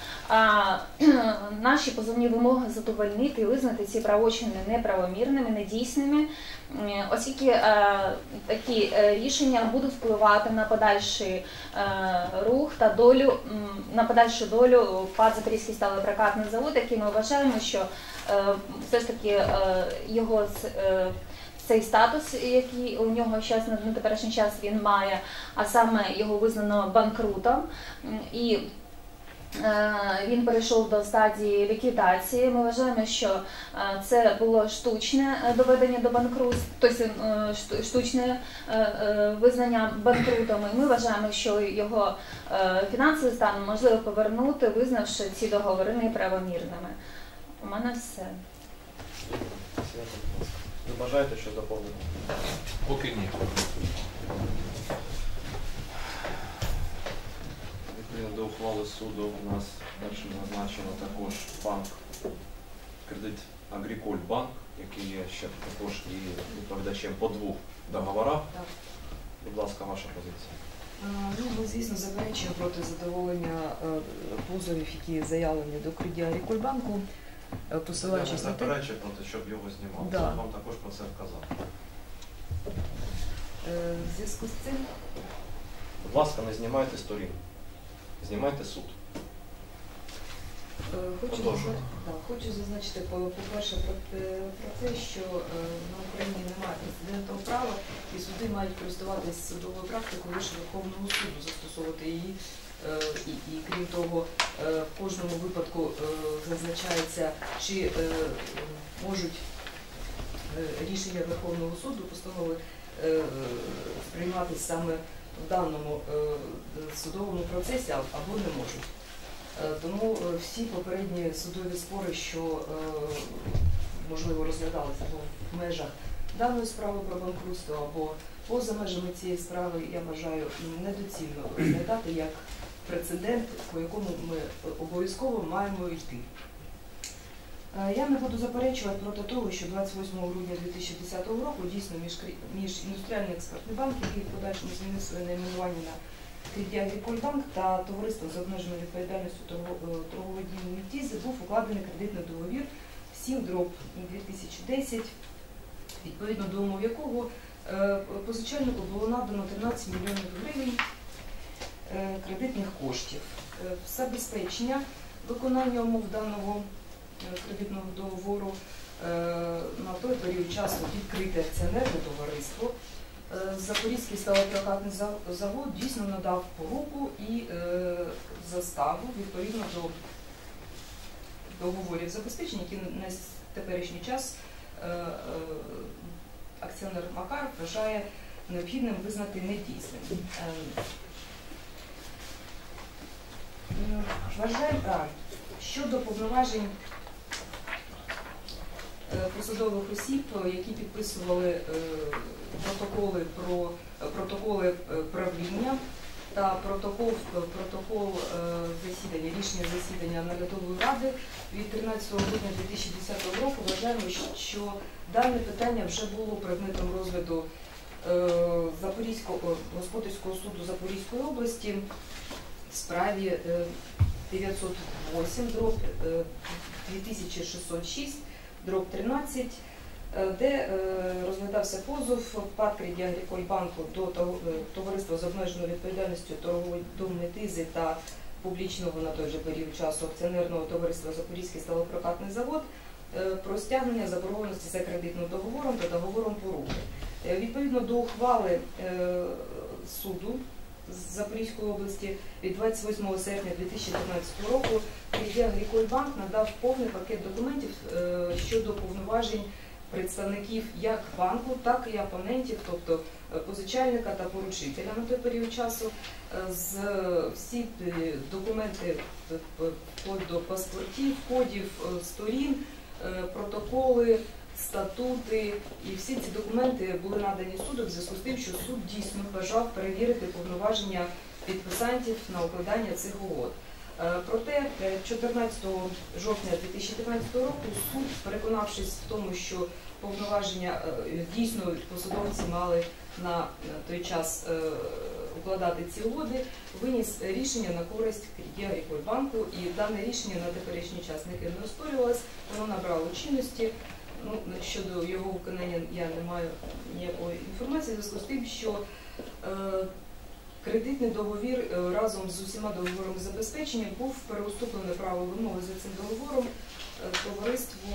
наші позовні вимоги задовольнити і визнати ці правочини неправомірними, недійсними, оскільки такі рішення будуть впливати на подальший рух та долю, на подальшу долю ПАТ «Запорізький сталепрокатний завод», який ми вважаємо, що все ж таки його цей статус, який у нього зараз на теперішній час він має, а саме його визнано банкрутом, і він перейшов до стадії ліквідації. Ми вважаємо, що це було штучне доведення до банкрутства, тобто штучне визнання банкрутом. І ми вважаємо, що його фінансовий стан можливо повернути, визнавши ці договори неправомірними. У мене все. Ви бажаєте що доповнити? Поки ні. Відповідно до ухвали суду у нас далі зазначено також банк Кредит Агріколь Банк, який є ще також і відповідачем по двох договорах. Будь ласка, ваша позиція. Ну, ми, звісно, заперечуємо проти задоволення е, позовів, які заявлені до Crédit Agricole-банку, е, Я не посилаючись на те, заперечую проти, щоб його знімали. Да. Я вам також про це вказав. е, в зв'язку з цим Будь ласка, не знімайте сторін. Знімайте суд. Е, Хочу, Продовжуйте. зазна- да, хочу зазначити, по- по-перше, про, те- про те, що е, на Україні немає прецедентного права, і суди мають користуватися судовою практикою лише Верховного суду, застосовувати її. Е, І, і крім того, е, в кожному випадку е, зазначається, чи е, можуть е, рішення Верховного суду, постанови е, сприйматися саме в даному е, судовому процесі, а- або не можуть. Е, Тому е, всі попередні судові спори, що е, можливо розглядалися або в межах даної справи про банкрутство, або поза межами цієї справи, я вважаю недоцільно розглядати як прецедент, по якому ми обов'язково маємо йти. Е, Я не буду заперечувати проти того, що двадцять восьмого грудня дві тисячі десятого року дійсно між, крі- між індустріальний експертний банк, який в подальшому змінив своє найменування на Crédit Agricole-банк та товариство з обмеженою відповідальністю торгової дії Мільтізи був укладений кредитний договір сім дроб дві тисячі десять, відповідно до умов якого е, позичальнику було надано тринадцять мільйонів гривень е, кредитних коштів. Е, Забезпечення виконання умов даного е, кредитного договору е, на той період часу відкрите акціонерне товариство. Е, Запорізький сталепрокатний за- завод дійсно надав поруку і е, заставу відповідно до договорів забезпечення, які на с- теперішній час е, е, акціонер Макар вважає необхідним визнати недійсним. Е, м, Вважаємо, а, щодо повноважень е, посадових осіб, які підписували е, протоколи про е, протоколи е, правління та протокол, протокол е, засідання, рішення засідання наглядової ради від тринадцятого грудня дві тисячі десятого року, вважаємо, що дане питання вже було предметом розгляду е, Запорізького господарського суду Запорізької області в справі е, дев'ятсот вісім дроб е, дві тисячі шістсот шість дроб тринадцять, е, де е, розглядався позов ПАТ Crédit Agricole-банку до того- е, товариства з обмеженою відповідальністю торгової дому Метизи та публічного на той же період часу акціонерного товариства Запорізький сталепрокатний завод е, про стягнення заборгованості за кредитним договором та договором поруки. Е, Відповідно до ухвали е, суду з Запорізької області від двадцять восьмого серпня дві тисячі тринадцятого року Crédit Agricole-банк надав повний пакет документів е, щодо повноважень представників як банку, так і опонентів, тобто е, позичальника та поручителя на той період часу. Е, З всі е, документи е, вплоть до паспортів, кодів е, сторін, е, протоколи, статути і всі ці документи були надані суду в зв'язку з тим, що суд дійсно бажав перевірити повноваження підписантів на укладання цих угод. Е, Проте е, чотирнадцятого жовтня дві тисячі тринадцятого року суд, переконавшись в тому, що повноваження е, дійсно посадовці мали на той час е, укладати ці угоди, виніс рішення на користь Crédit Agricole-банку, і дане рішення на теперішній час никим не оспорювалось, воно набрало чинності. Ну, щодо його виконання я не маю ніякої інформації, в зв'язку з тим, що е, кредитний договір е, разом з усіма договорами забезпечення був переуступлений право вимоги за цим договором е, товариству,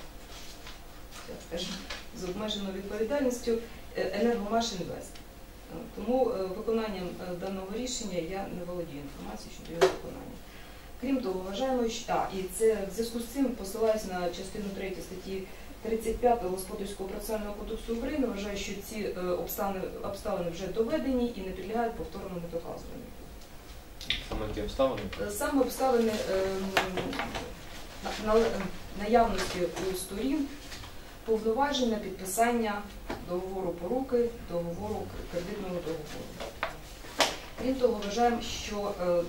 як скажемо, з обмеженою відповідальністю е, «Енергомаш Інвест». Е, Тому е, виконанням е, даного рішення я не володію інформацією щодо його виконання. Крім того, вважаємо, що а, і це в зв'язку з цим посилаюсь на частину третю статті тридцять п'ятого Господарського процесуального кодексу України, вважаю, що ці е, обставини, обставини вже доведені і не підлягають повторному доказуванню. Саме які обставини? Е, Саме обставини е, на, на, наявності у сторін повноважень на підписання договору поруки, договору кредитного договору. Крім того, вважаємо, що е,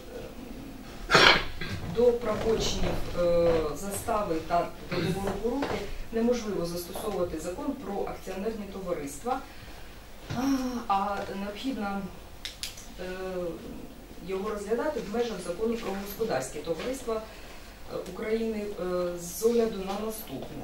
до правочинів е, застави та договору поруки неможливо застосовувати закон про акціонерні товариства, а, а необхідно його розглядати в межах закону про господарські товариства України з огляду на наступне.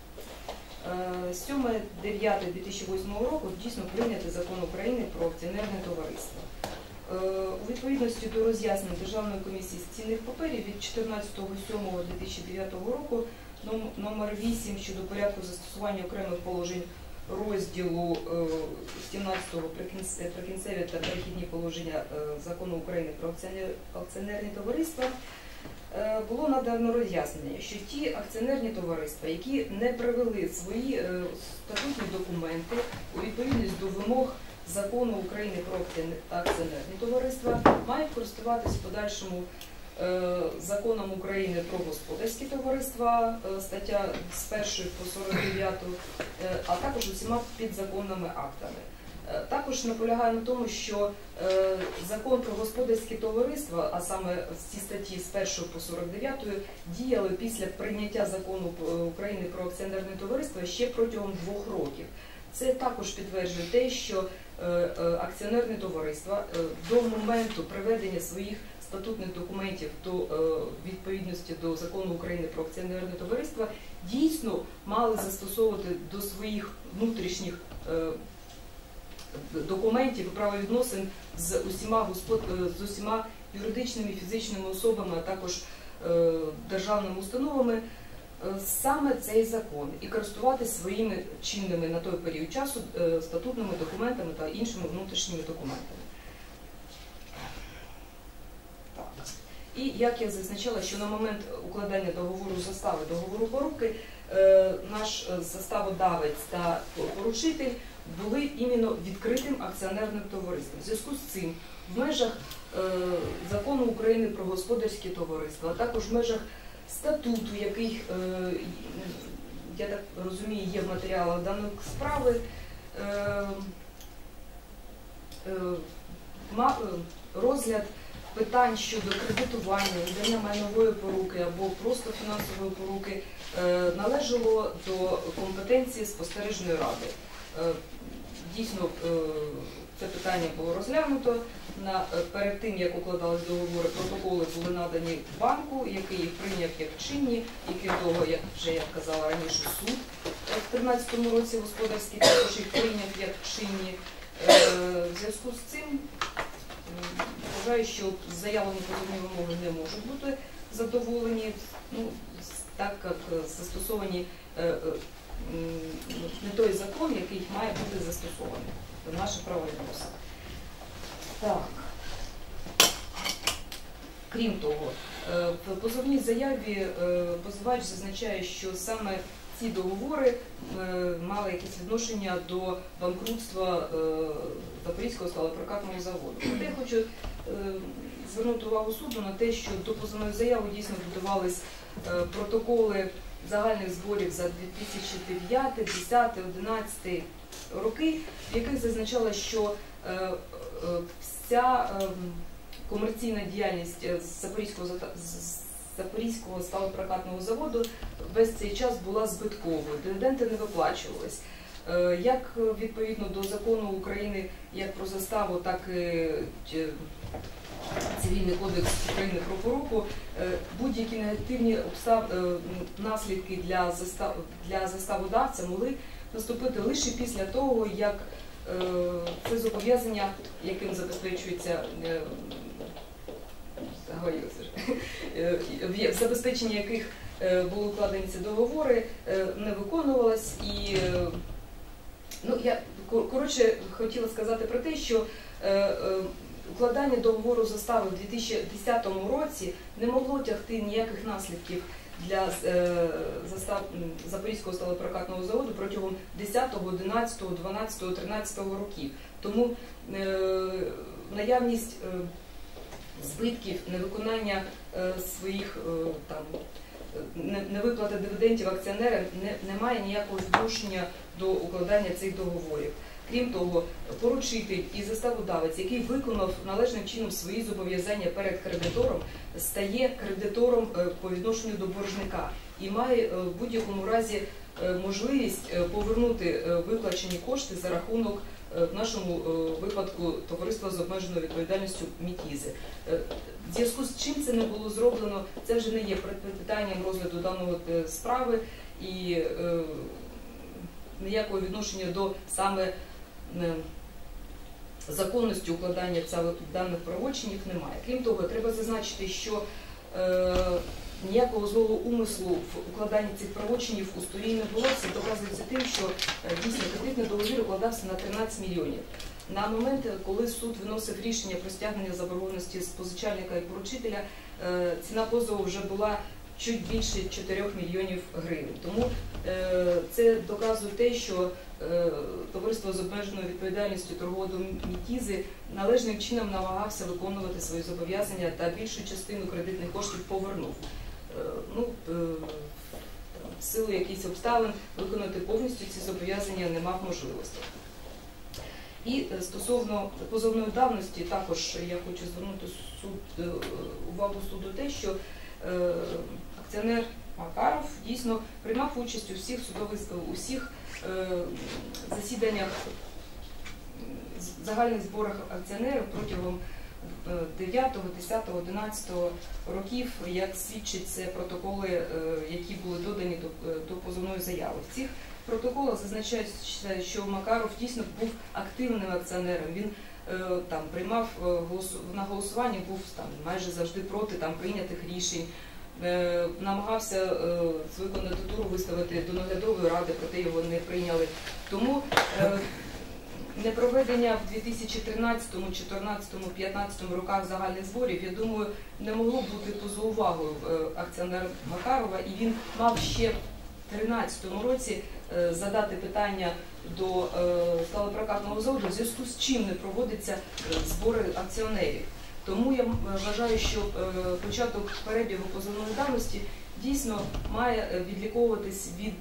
сьоме дев'яте дві тисячі восьмого року дійсно прийнятий закон України про акціонерне товариство. У відповідності до роз'яснень Державної комісії з цінних паперів від чотирнадцятого сьомого дві тисячі дев'ятого року номер вісім щодо порядку застосування окремих положень розділу сімнадцятого прикінцеві та перехідні положення закону України про акціонерні товариства було надано роз'яснення, що ті акціонерні товариства, які не привели свої статутні документи у відповідність до вимог закону України про акціонерні товариства, мають користуватись в подальшому законом України про господарські товариства, стаття з першої по сорок дев'яту, а також усіма підзаконними актами. Також наполягаю на тому, що закон про господарські товариства, а саме ці статті з першої по сорок дев'яту, діяли після прийняття закону України про акціонерне товариство ще протягом двох років. Це також підтверджує те, що акціонерні товариства до моменту приведення своїх статутних документів до відповідності до закону України про акціонерне товариство дійсно мали застосовувати до своїх внутрішніх документів і правовідносин з усіма, з усіма юридичними і фізичними особами, а також державними установами саме цей закон і користуватися своїми чинними на той період часу статутними документами та іншими внутрішніми документами. Так. І як я зазначала, що на момент укладання договору застави, договору поруки, наш заставодавець та поручитель були іменно відкритим акціонерним товариством. В зв'язку з цим в межах закону України про господарські товариства, а також в межах статуту, який, я так розумію, є в матеріалах даної справи, розгляд питань щодо кредитування, надання майнової поруки або просто фінансової поруки належало до компетенції спостережної ради. Дійсно, це питання було розглянуто. На, перед тим, як укладались договори, протоколи були надані банку, який їх прийняв як чинні, і крім того, як вже я казала раніше, суд в дві тисячі тринадцятому році господарський також їх прийняв як чинні. В зв'язку з цим вважаю, що заявлені позовні вимоги не можуть бути задоволені, ну, так як застосовані не той закон, який має бути застосований до наших правовідносин. Так. Крім того, в позовній заяві позивач зазначає, що саме ці договори мали якесь відношення до банкрутства Запорізького сталепрокатного заводу. Проте я хочу звернути увагу суду на те, що до позовної заяви дійсно додавались протоколи загальних зборів за дві тисячі дев'ятий, дві тисячі десятий, дві тисячі одинадцятий роки, в яких зазначалося, що вся комерційна діяльність Запорізького, Запорізького сталепрокатного заводу весь цей час була збитковою, дивіденди не виплачувались. Як відповідно до закону України як про заставу, так і Цивільний кодекс України про поруку, будь-які негативні обстав... наслідки для, застав... для заставодавця могли наступити лише після того, як це зобов'язання, яким забезпечується в забезпеченні яких були укладені ці договори, не виконувалось. І, ну, я, коротше, хотіла сказати про те, що укладання договору застави в дві тисячі десятому році не могло тягти ніяких наслідків для застав Запорізького сталепрокатного заводу протягом десятого, одинадцятого, дванадцятого, тринадцятого років. Тому е, наявність е, збитків, невиконання е, своїх е, там, невиплати дивідендів акціонерам не, не має ніякого відношення до укладання цих договорів. Крім того, поручитель і заставодавець, який виконав належним чином свої зобов'язання перед кредитором, стає кредитором по відношенню до боржника і має в будь-якому разі можливість повернути виплачені кошти за рахунок е, в нашому е, випадку товариства з обмеженою відповідальністю Мітізи. Е, В зв'язку з чим це не було зроблено, це вже не є питанням розгляду даної е, справи і е, ніякого відношення до саме е, законності укладання ця- даних правочинів немає. Крім того, треба зазначити, що е, ніякого злого умислу в укладанні цих правочинів у сторін не було. Це доказується тим, що е, дійсно кредитний договір укладався на тринадцять мільйонів. На момент, коли суд виносив рішення про стягнення заборгованості з позичальника і поручителя, е, ціна позову вже була чуть більше чотирьох мільйонів гривень. Тому е, це доказує те, що е, товариство з обмеженою відповідальністю торгового Мітізи належним чином намагався виконувати свої зобов'язання та більшу частину кредитних коштів повернув. Е, ну, е, в силу якихось обставин виконати повністю ці зобов'язання не мав можливості. І е, стосовно позовної давності, також я хочу звернути суд, е, увагу суду те, що е, акціонер Макаров дійсно приймав участь у всіх судових у всіх е, засіданнях, загальних зборах акціонерів протягом дев'ятого, десятого, одинадцятого років, як свідчать це протоколи, е, які були додані до, до позовної заяви. В цих протоколах зазначається, що Макаров дійсно був активним акціонером. Він е, там приймав е, голосу, на голосуванні, був там майже завжди проти там прийнятих рішень. Е, намагався е, свою кандидатуру виставити до наглядової ради, проте його не прийняли. Тому е, непроведення в дві тисячі тринадцятому, чотирнадцятому, п'ятнадцятому роках загальних зборів, я думаю, не могло бути поза увагою е, акціонера Макарова, і він мав ще в дві тисячі тринадцятому році е, задати питання до е, сталепрокатного заводу, в зв'язку з чим не проводяться е, збори акціонерів. Тому я вважаю, що початок перебігу позовної давності дійсно має відліковуватись від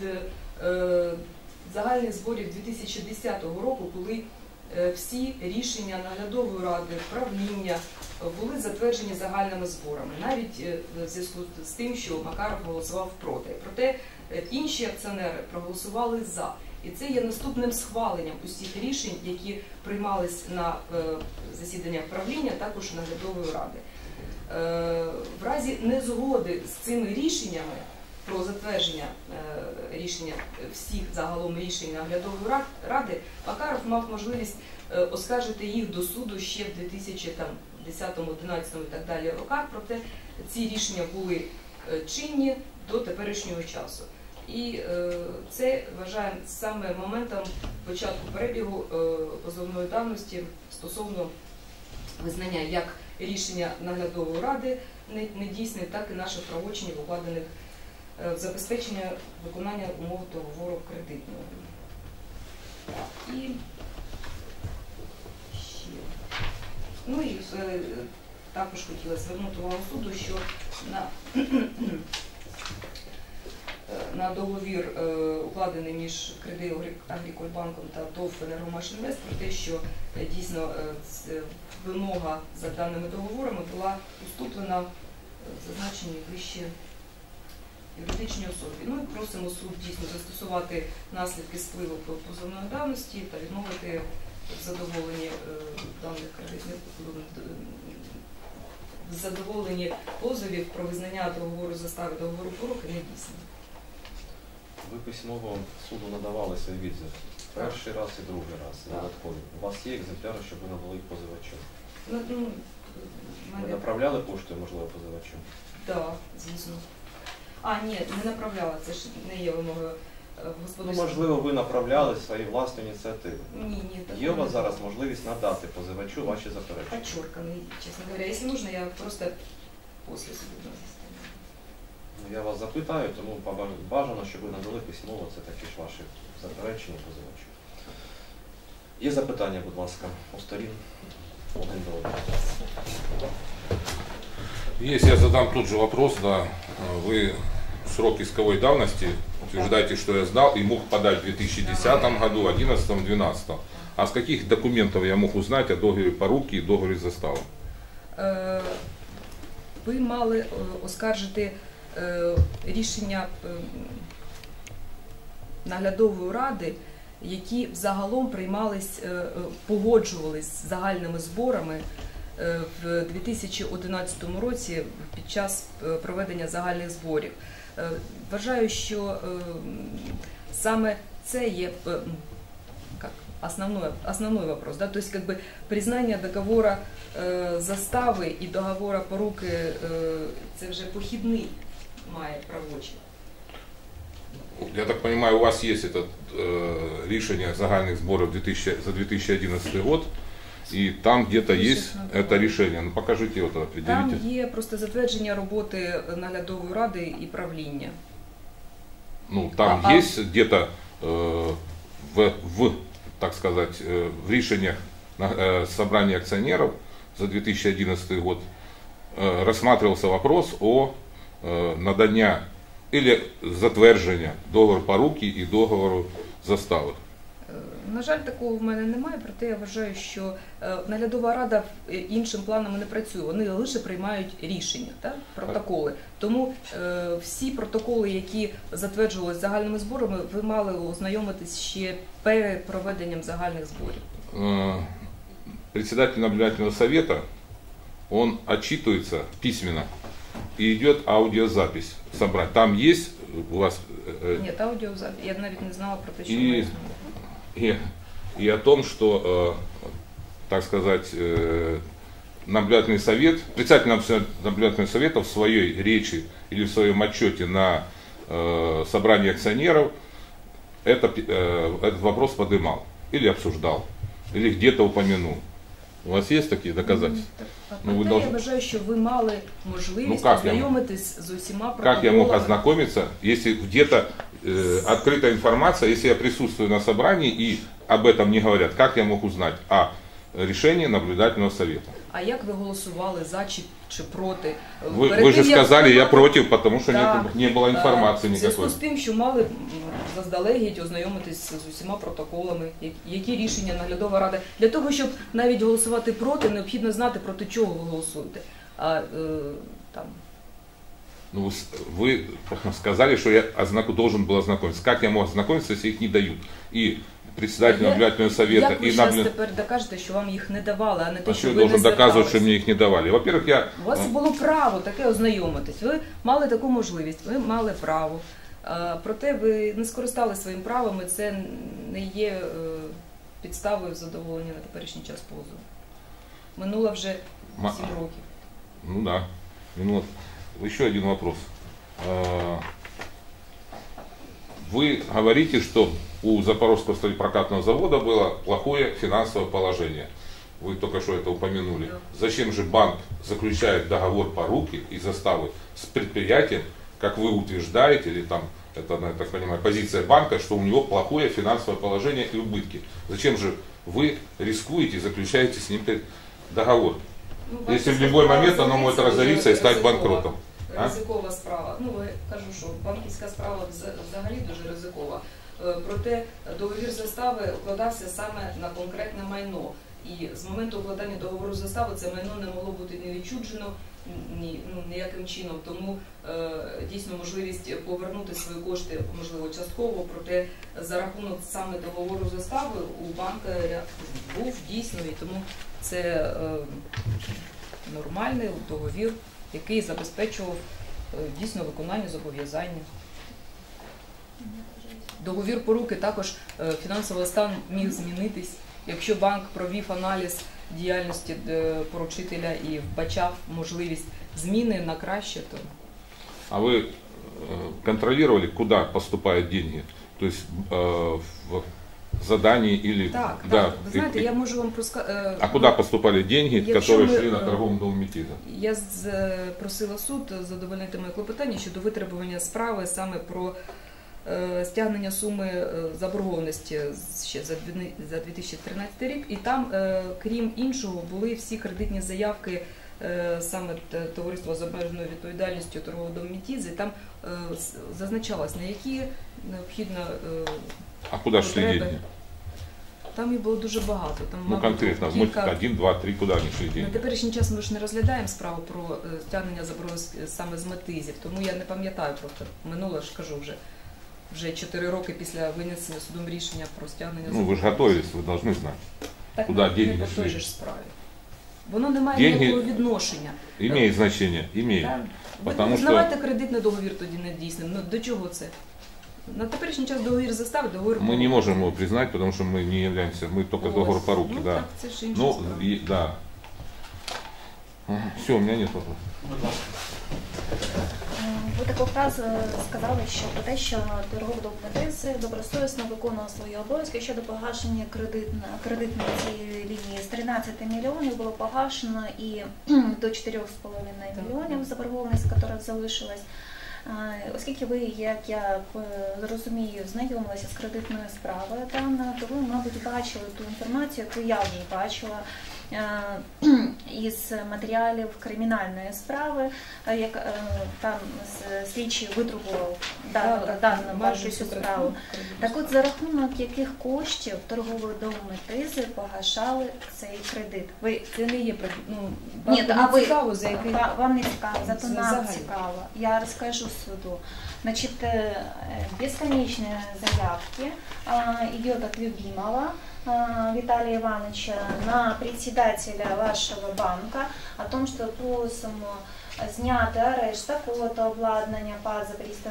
загальних зборів дві тисячі десятого року, коли всі рішення наглядової ради, правління були затверджені загальними зборами, навіть в зв'язку з тим, що Макаров голосував проти. Проте інші акціонери проголосували за. І це є наступним схваленням усіх рішень, які приймались на е, засіданнях правління, також наглядової ради. Е, в разі незгоди з цими рішеннями про затвердження е, рішення всіх загалом рішень наглядової ради, Макаров мав можливість е, оскаржити їх до суду ще в дві тисячі десятому, одинадцятому і так далі роках, проте ці рішення були е, чинні до теперішнього часу. І е, це, вважаємо, саме моментом початку перебігу е, позовної давності стосовно визнання як рішення наглядової ради недійсним, так і наших правочинів, укладених е, в забезпечення виконання умов договору кредитного. І ще. Ну і е, також хотіла звернути увагу суду, що на на договір, е, укладений між Кредит Агрікольбанком та ТОВ «Енергомашінвест», про те, що е, дійсно е, вимога за даними договорами була уступлена в зазначеній вище юридичній особі. Ну і просимо суд дійсно застосувати наслідки спливу позовної давності та відмовити в задоволенні е, даних кредитних в задоволенні позовів про визнання договору застави договору порухи недійсним. Ви письмово суду надавали свій відзив перший раз і другий раз додаткові. У вас є екземпляри, щоб ви надали їх позивачу? Ну, ну, Ви мене... направляли поштою, можливо, позивачу? Так, да, звісно. А, ні, не направляла, це ж не є вимогою Ну, господарського. можливо, ви направляли свої власні ініціативи. Ні, ні. Є у вас зараз можливість надати позивачу ваші заперечення? Подчерканный, честно говоря. Если нужно, я просто после судебного заседания. Ну, я вас запитаю, тому бажано, щоб ви надали письмово, це такі ж ваші заперечення позивачу. Є запитання, будь ласка, у сторін? Один до одного. Если я задам тот же вопрос, да, вы срок исковой давности утверждаете, что я сдал и мог подать в две тысячи десятом году, две тысячи одиннадцатом, две тысячи двенадцатом. А с каких документов я мог узнать о договоре порубки и договоре заставы? Е, Ви мали е, оскаржити е, рішення е, наглядової ради які взагалом приймались, е, е, погоджувались з загальними зборами е, в дві тисячі одинадцятому році під час е, проведення загальних зборів. Е, Вважаю, що е, саме це є е, как, основной, основной вопрос. Да? То есть как бы признание договора э, застави і договора поруки э, це вже похідний має правочин. Я так понимаю, у вас есть это э, решение загальных сборов две тысячи, за две тысячи одиннадцатый год, и там где-то есть это решение. Ну покажите его, определите. Там є просто затвердження роботи наглядової ради і правління. Ну там а, есть а... где-то э, в, в, так сказать, э, в решениях э, собрания акционеров за две тысячи одиннадцатый год э, рассматривался вопрос о э, надании или затвердження договору поруки і договору застави. На жаль, такого в мене немає, проте я вважаю, що наглядова рада іншим планом не працює, вони лише приймають рішення, так, протоколи. Тому е, всі протоколи, які затверджувалися загальними зборами, ви мали ознайомитись ще перед проведенням загальних зборів. Е, председатель наблюдательного совета, он отчитывается письменно и идет аудиозапись собрать. Там есть у вас... Э, Нет, аудиозапись. Я навіть не знала про те, что и, и, и о том, что, э, так сказать, э, наблюдательный совет, председатель наблюдательного совета в своей речи или в своем отчете на э, собрании акционеров это, э, этот вопрос поднимал или обсуждал, или где-то упомянул. У вас есть такие доказательства? Ну, ви должны... Я вважаю, що ви мали можливість ну, ознайомитись з усіма протоколами. Как я мог ознакомиться, если где-то э, открыта информация, если я присутствую на собрании и об этом не говорят, как я мог узнать о решении наблюдательного совета? А як ви голосували за чи, чи проти? Ви, ви ж сказали, я проти, тому що не, не було інформації ніякої. В зв'язку никакой. з тим, що мали заздалегідь ознайомитись з усіма протоколами, які рішення наглядова рада. Для того, щоб навіть голосувати проти, необхідно знати, проти чого ви голосуєте. А, е, там. Ну, вы сказали, что я ознак... должен был ознакомиться. Как я мог ознакомиться, если их не дают? И председатель наблюдательного совета... Як ви и зараз наблю... тепер докажете, що вам їх не давали, а не те, а що я ви должен не доказывать, что мне их не давали? Во-первых, я... У вас було право таке ознайомитись. Ви мали таку можливість, ви мали право. А, проте ви не скористалися своїм правом, і це не є е, підставою задоволення на теперішній час позову. Минуло вже сім років. Ну да, минут. Еще один вопрос. Вы говорите, что у Запорожского сталепрокатного завода было плохое финансовое положение. Вы только что это упомянули. Зачем же банк заключает договор поруки и заставы с предприятием, как вы утверждаете, или там, это, я так понимаю, позиция банка, что у него плохое финансовое положение и убытки? Зачем же вы рискуете и заключаете с ним договор? Ну, если в любой момент оно может разориться и стать банкротом. Ризикова справа. Ну, я кажу, що банківська справа взагалі дуже ризикова. Проте договір застави укладався саме на конкретне майно. І з моменту укладання договору застави це майно не могло бути не відчуджено ні, ну, ніяким чином. Тому е, дійсно можливість повернути свої кошти, можливо, частково, проте за рахунок саме договору застави у банка був дійсно, і тому це е, нормальний договір, який забезпечував е, дійсно виконання зобов'язання. Договір поруки також е, фінансовий стан міг змінитись. Якщо банк провів аналіз діяльності поручителя і вбачав можливість зміни на краще, то... А ви контролировали, куда поступают деньги? То есть в задании или... Так, да, так. Ви знаєте, и, я можу вам проска... А куда поступали деньги, которые ми... шли на торговому дому Метиза? Я просила суд задовольнити моє клопотання щодо витребування справи саме про стягнення суми заборгованості ще за дві тисячі тринадцятий рік, і там, крім іншого, були всі кредитні заявки саме товариства з обмеженою відповідальністю торгового дому Метіза, і там зазначалось, на які необхідно А куди йшли деньги? Там їх було дуже багато. Там, ну, мабуть, конкретно, кілька... один, два, три, куди вони йшли деньги? На теперішній час ми ж не розглядаємо справу про стягнення заборгованості саме з Метизів, тому я не пам'ятаю просто, минуло ж кажу вже. вже чотири роки після винесення судом рішення про стягнення. Ну, вы же готовились, вы должны знать. Так, куди не деньги по той йшли. же ж справі. Воно не має Деньги- ніякого відношення. Имеет значение, имеет. Так. Ви Потому що- визнавайте кредитний договір тоді недійсним. Ну, до чого це? На теперішній час договір застави, договір Мы не можем его признать, потому что мы не являемся, мы только Ось. договор по руки, Ну, да. так, це ж інша Ну, справа. и- да. Все, у меня нет вопросов. Ви таку фразу сказали, що про те, що торговий дом Метиси добросовісно виконував свої обов'язки щодо погашення кредитна, кредитної цієї лінії з тринадцяти мільйонів було погашено і до чотирьох з половиною мільйонів заборгованість, яка залишилась. А, Оскільки ви, як я е, розумію, знайомилися з кредитною справою даною, то ви, мабуть, бачили ту інформацію, яку я вже бачила е, із матеріалів кримінальної справи, е, як е, там с- слідчий видрукував дану, Так, так, дану майже вашу всю справу. кредитну Так от, за рахунок яких коштів торговий дом Метизи погашали цей кредит? Ви Це не є пред- ну, Ні, банку а не ви- цікаво, за який Ва- Вам не цікаво, зато Це нам загально. цікаво. Я расскажу суду. Значит, э, бесконечные заявки а, идет от любимого а, Виталия Ивановича на председателя вашего банка о том, что просимо зняти арешт такого-то обладнання, ПАЗ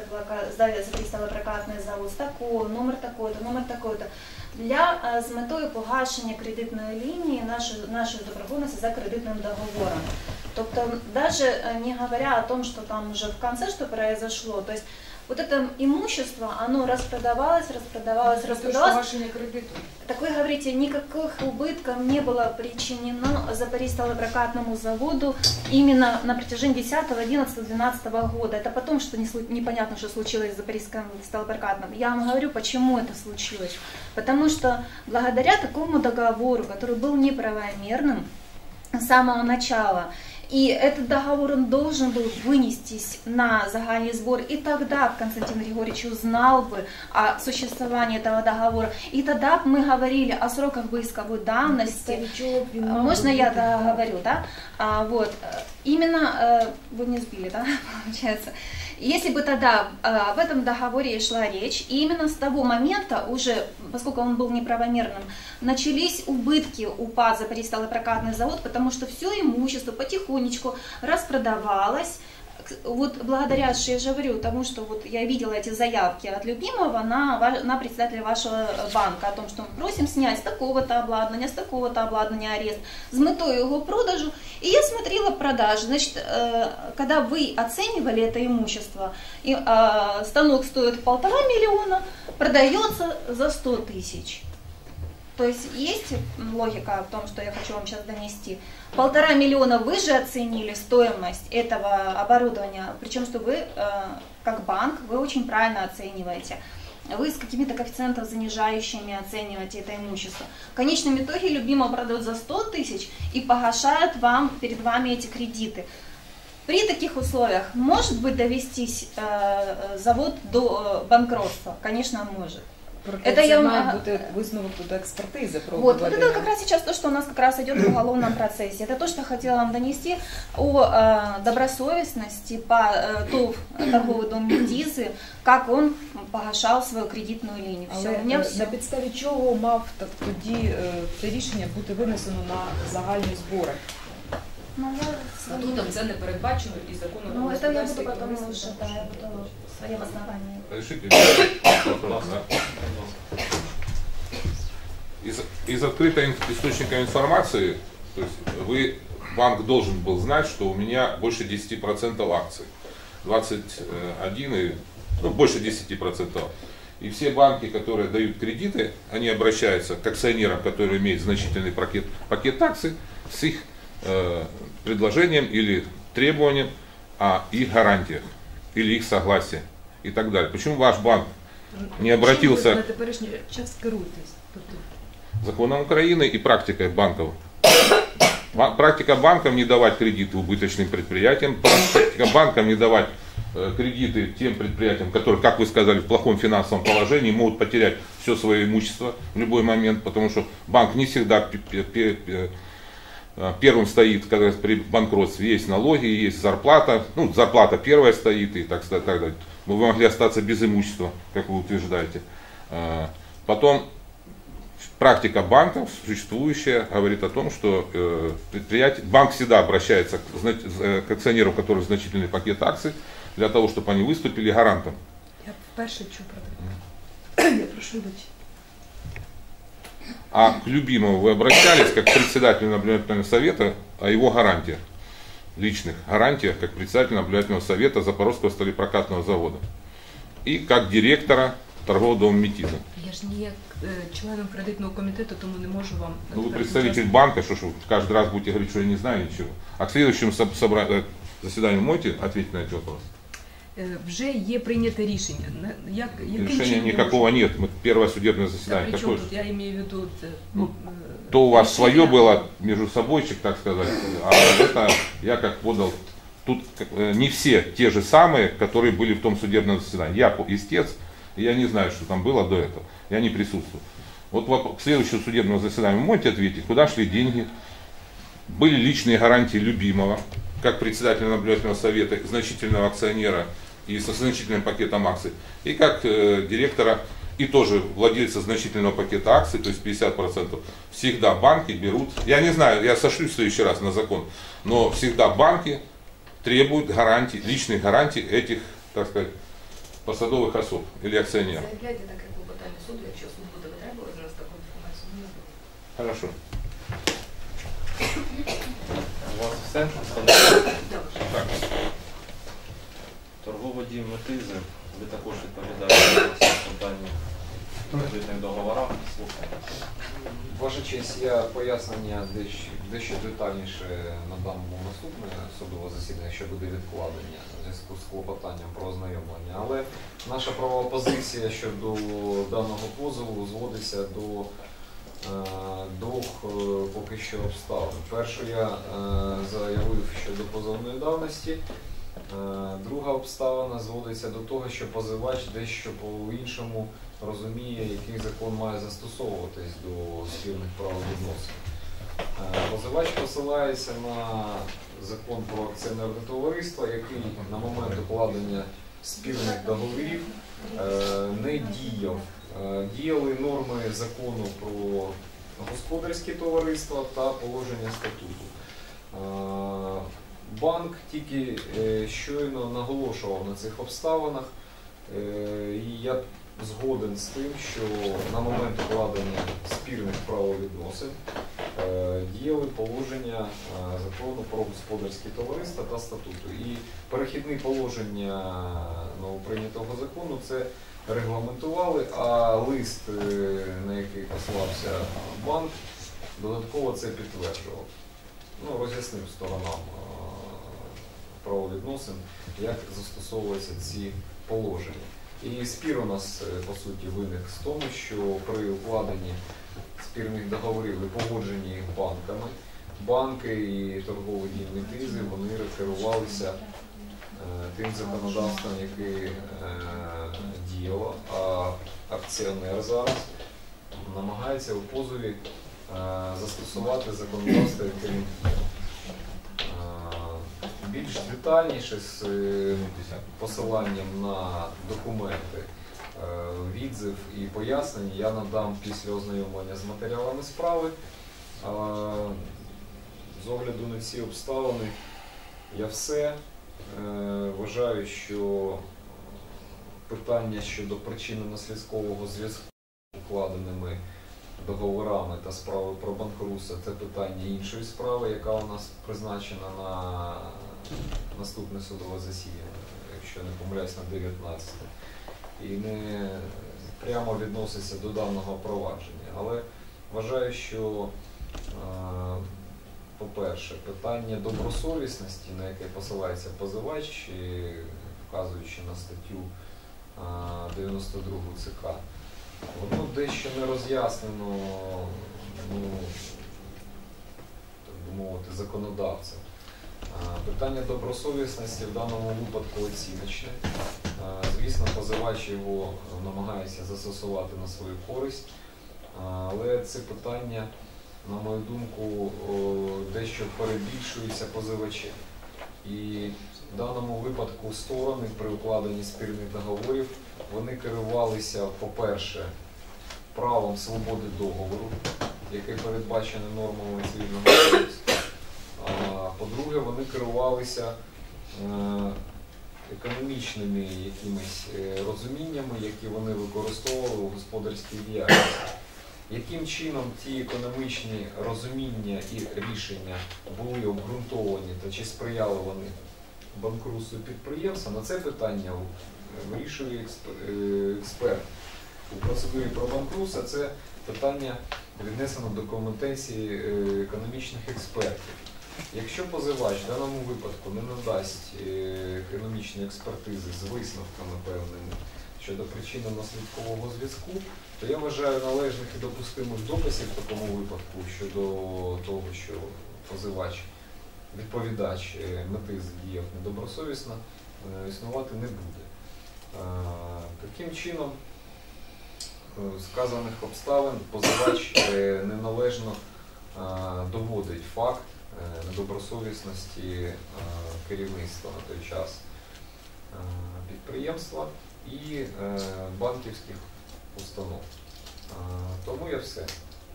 Запорізький-прокатний завод, з такого, номер такого-то, номер такого-то, для, а, з метою погашення кредитної лінії нашої, нашої заборгованості за кредитним договором. Тобто, даже э, не говоря о том, что там уже в конце что произошло, то есть вот это имущество, оно распродавалось, распродавалось, распродавалось. погашення кредиту. Так вы говорите, никаких убытков не было причинено Запорожье-прокатному заводу именно на протяжении десятого, одиннадцатого, двенадцатого года. Это потом, что не, слу- непонятно, что случилось с Запорожским сталопрокатным. Я вам говорю, почему это случилось. Потому что благодаря такому договору, который был неправомерным с самого начала, и этот договор он должен был вынестись на загальный сбор, и тогда Константин Григорьевич узнал бы о существовании этого договора, и тогда бы мы говорили о сроках исковой давности. Можно я договорю, да? А, вот, именно, э, вы меня сбили, да, получается. Если бы тогда э, об этом договоре шла речь, и именно с того момента уже, поскольку он был неправомерным, начались убытки у ПАЗ Запорожье-прокатный завод, потому что все имущество потихонечку распродавалось. Вот благодаря, что я же говорю, тому, что вот я видела эти заявки от любимого на, ва- на председателя вашего банка о том, что мы просим снять с такого-то обладнания, с такого-то обладнания арест, с метой его продажу. И я смотрела продажи. Значит, э, когда вы оценивали это имущество, и, э, станок стоит полтора миллиона, продается за сто тысяч. То есть есть логика в том, что я хочу вам сейчас донести. Полтора миллиона вы же оценили стоимость этого оборудования, причем что вы, э, как банк, вы очень правильно оцениваете. Вы с какими-то коэффициентами занижающими оцениваете это имущество. В конечном итоге любимого продают за сто тысяч и погашают вам, перед вами эти кредиты. При таких условиях может быть довестись э, завод до э, банкротства? Конечно, может. Проте Это це я має вам- бути висновок до експертизи про Вот, вот виведення. это как раз сейчас то, что у нас как раз идет в уголовном процессе. Это то, что хотела вам донести о э, добросовестности по э, ТОВ торговый дом Медизы, как он погашал свою кредитную линию. Все, Але у меня е, все. на підставі чого мав так тоді е, це рішення бути винесено на загальні збори? Ну, я Статутом це не передбачено і законом Ну, про это я господарське буду потом товариство уже, да, також я не буду свои основания. Решите вопрос, да? Из, из открытого источника информации, то есть вы, банк должен был знать, что у меня больше десяти процентов акций. двадцать один и, ну, больше десяти процентов. И все банки, которые дают кредиты, они обращаются к акционерам, которые имеют значительный пакет, пакет акций, с их э, предложением или требованием о их гарантиях или их согласии и так далее. Почему ваш банк не Чим ви обратился на теперішній час керуєтесь? Тобто, законом Украины и практикой банков? Ба- Практика банков не давать кредиты убыточным предприятиям, практика банков не давать э, кредиты тем предприятиям, которые, как вы сказали, в плохом финансовом положении, могут потерять все свое имущество в любой момент, потому что банк не всегда пе- пе- пе- э, первым стоит, когда при банкротстве есть налоги, есть зарплата, ну, зарплата первая стоит, и так, так далее. Вы могли остаться без имущества, как вы утверждаете. Э, потом практика банков, существующая, говорит о том, что э, предприятие, банк всегда обращается к, к акционерам, у которых значительный пакет акций, для того, чтобы они выступили гарантом. Я вперше чую про таке. Я прошу вибачення. А к любимому вы обращались как к председателю наблюдательного совета о его гарантиях, личных гарантиях, как председатель наблюдательного совета Запорожского сталепрокатного завода и как директора торгового дома Метиза. Я ж не як е, членом кредитного комітету, тому не можу вам... Ну, вы представитель банка, что ж вы каждый раз будете говорить, что я не знаю ничего. А к следующему собра... заседанию можете ответить на этот вопрос? Е, Вже є прийняте рішення. На- Як, яким Решения чином я никакого можу- нет. Мы первое судебное Та заседание. при чому Какое? тут? Я имею в виду... це, Ну, е, То у вас свое рішення- было между собойчик, так сказать, а это я как подал. Тут э, не все те же самые, которые были в том судебном заседании. Я по- истец, и я не знаю, что там было до этого. Я не присутствую. Вот воп- к следующему судебному заседанию вы можете ответить, куда шли деньги, были личные гарантии любимого, как председателя наблюдательного совета, значительного акционера и со значительным пакетом акций, и как э, директора и тоже владельца значительного пакета акций, то есть пятьдесят процентов, всегда банки берут, я не знаю, я сошлюсь в следующий раз на закон, но всегда банки требуют гарантий, личных гарантий этих, так сказать, посадовых особ или акционеров. Заявляйте таке клопотання суду, якщо суд буде витребувати зараз таку інформацію. Ну, не буде. Хорошо. У вас все? Так. Так. Торговий дім Метизи, ви також відповідаєте на ці питання в кредитних договорах. Слухайте. Ваша честь, я пояснення дещо, дещо детальніше надам у наступне судове засідання, що буде відкладення в зв'язку з клопотанням про ознайомлення. Але наша правова позиція щодо даного позову зводиться до е, двох е, поки що обставин. Першу я е, заявив щодо позовної давності. Е, Друга обставина зводиться до того, що позивач дещо по-іншому розуміє, який закон має застосовуватись до спільних правовідносин. Е, Позивач посилається на закон про акціонерне товариство, який на момент укладення спільних договорів е, не діяв. Е, Діяли норми закону про господарські товариства та положення статуту. Е, Банк тільки е, щойно наголошував на цих обставинах, е, і я згоден з тим, що на момент укладення спірних правовідносин е, діяли положення е, закону про господарські товариства та статуту. І перехідні положення новоприйнятого закону це регламентували, а лист, е, на який послався банк, додатково це підтверджував. Ну, роз'яснив сторонам правовідносин, як застосовуються ці положення. І спір у нас, по суті, виник з тому, що при укладенні спірних договорів і погодженні їх банками, банки і торгові дім Метизи, вони керувалися е, тим законодавством, яке е, діяло, а акціонер зараз намагається у позові е, застосувати законодавство, яке не діяло. Більш детальніше з е, посиланням на документи, е, відзив і пояснення я надам після ознайомлення з матеріалами справи. Е, З огляду на ці обставини я все. Е, Вважаю, що питання щодо причинно-наслідкового зв'язку з укладеними договорами та справи про банкрутство – це питання іншої справи, яка у нас призначена на наступне судове засідання, якщо не помиляюсь, на дев'ятнадцяте. І не прямо відноситься до даного провадження. Але вважаю, що, по-перше, питання добросовісності, на яке посилається позивач, вказуючи на статтю дев'яносто другу ЦК, воно дещо не роз'яснено, ну, так би мовити, законодавцем. Питання добросовісності в даному випадку оціночне. Звісно, позивач його намагається застосувати на свою користь, але це питання, на мою думку, дещо перебільшується позивачем. І в даному випадку сторони при укладенні спірних договорів вони керувалися, по-перше, правом свободи договору, яке передбачене нормами цивільного кодексу. А по-друге, вони керувалися е, економічними якимись розуміннями, які вони використовували у господарській діяльності. Яким чином ті економічні розуміння і рішення були обґрунтовані та чи сприяли вони банкрутству підприємства, на це питання вирішує експерт. У процедурі про банкрутство це питання віднесено до компетенції економічних експертів. Якщо позивач в даному випадку не надасть економічної експертизи з висновками певними щодо причинно-наслідкового зв'язку, то я вважаю належних і допустимих доказів в такому випадку щодо того, що позивач, відповідач мети діяв недобросовісно, існувати не буде. Таким чином, з вказаних обставин позивач неналежно доводить факт недобросовісності керівництва на той час підприємства і банківських установ. Тому я все.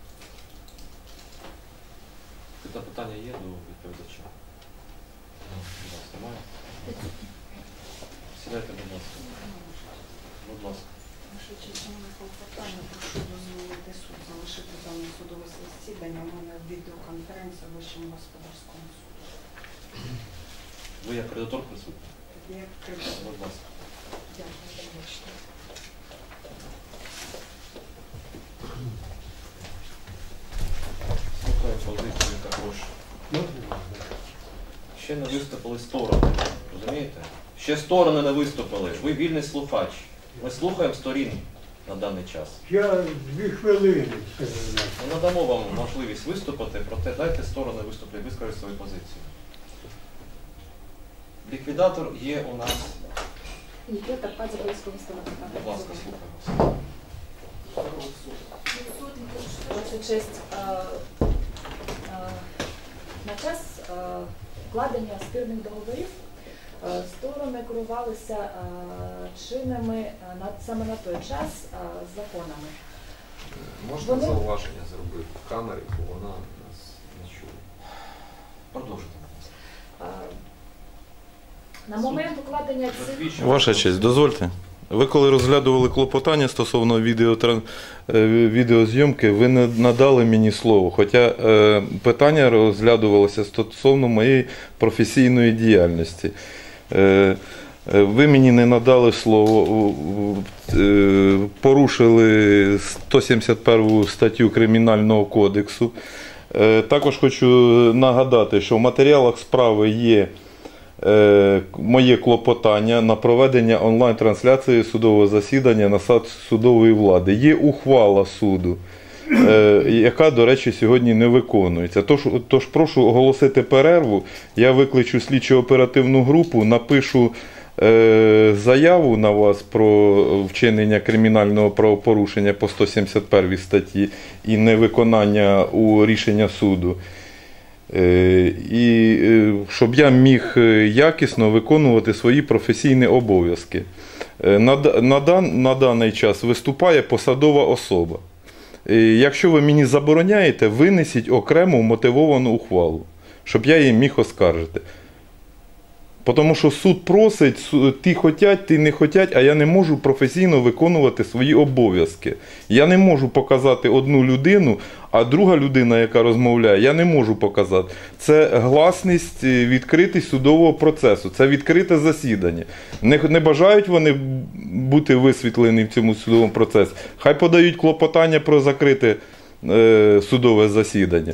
Запитання є до відповідача? Немає? Сідайте, будь ласка. Будь ласка. Ваша честь, у мене клопотання, прошу дозволити суд залишити дане судове засідання. У мене відеоконференція в Вищому господарському суді. Ви як кредитор присутні? Як кредитор. Будь ласка. Дякую, вибачте. Слухаю позицію також. Ще не виступили сторони, розумієте? Ще сторони не виступили. Ви вільний слухач. Ми слухаємо сторін на даний час. Я дві хвилини, скажімо. Ми надамо вам можливість виступити, проте дайте сторони виступлять, вискажуть свою позицію. Ліквідатор є у нас. Ліквідатор пан Запорізького столика. Будь ласка, слухаємо. Ваша честь, а, а, на час а, укладення спірних договорів а, сторони керувалися а, чинними а, на, саме на той час а, законами. Можна Вони- зауваження зробити в камері, бо вона нас не чує. Продовжуйте. А, на момент укладення цих... Ваша честь, дозвольте. Ви коли розглядували клопотання стосовно відеотран... е, відеозйомки, ви не надали мені слово. Хоча е, питання розглядувалося стосовно моєї професійної діяльності. Е, е, ви мені не надали слово, е, порушили сто сімдесят першу статтю Кримінального кодексу. Е, також хочу нагадати, що в матеріалах справи є моє клопотання на проведення онлайн-трансляції судового засідання на сайт судової влади. Є ухвала суду, яка, до речі, сьогодні не виконується. Тож, тож прошу оголосити перерву, я викличу слідчо-оперативну групу, напишу е, заяву на вас про вчинення кримінального правопорушення по сто сімдесят першій статті і невиконання у рішення суду. І щоб я міг якісно виконувати свої професійні обов'язки. На, на, дан, на даний час виступає посадова особа. Якщо ви мені забороняєте, винесіть окрему мотивовану ухвалу, щоб я її міг оскаржити. Тому що суд просить, ті хочуть, ті не хочуть, а я не можу професійно виконувати свої обов'язки. Я не можу показати одну людину, а друга людина, яка розмовляє, я не можу показати. Це гласність, відкритість судового процесу, це відкрите засідання. Не, не бажають вони бути висвітлені в цьому судовому процесі. Хай подають клопотання про закрите е, судове засідання.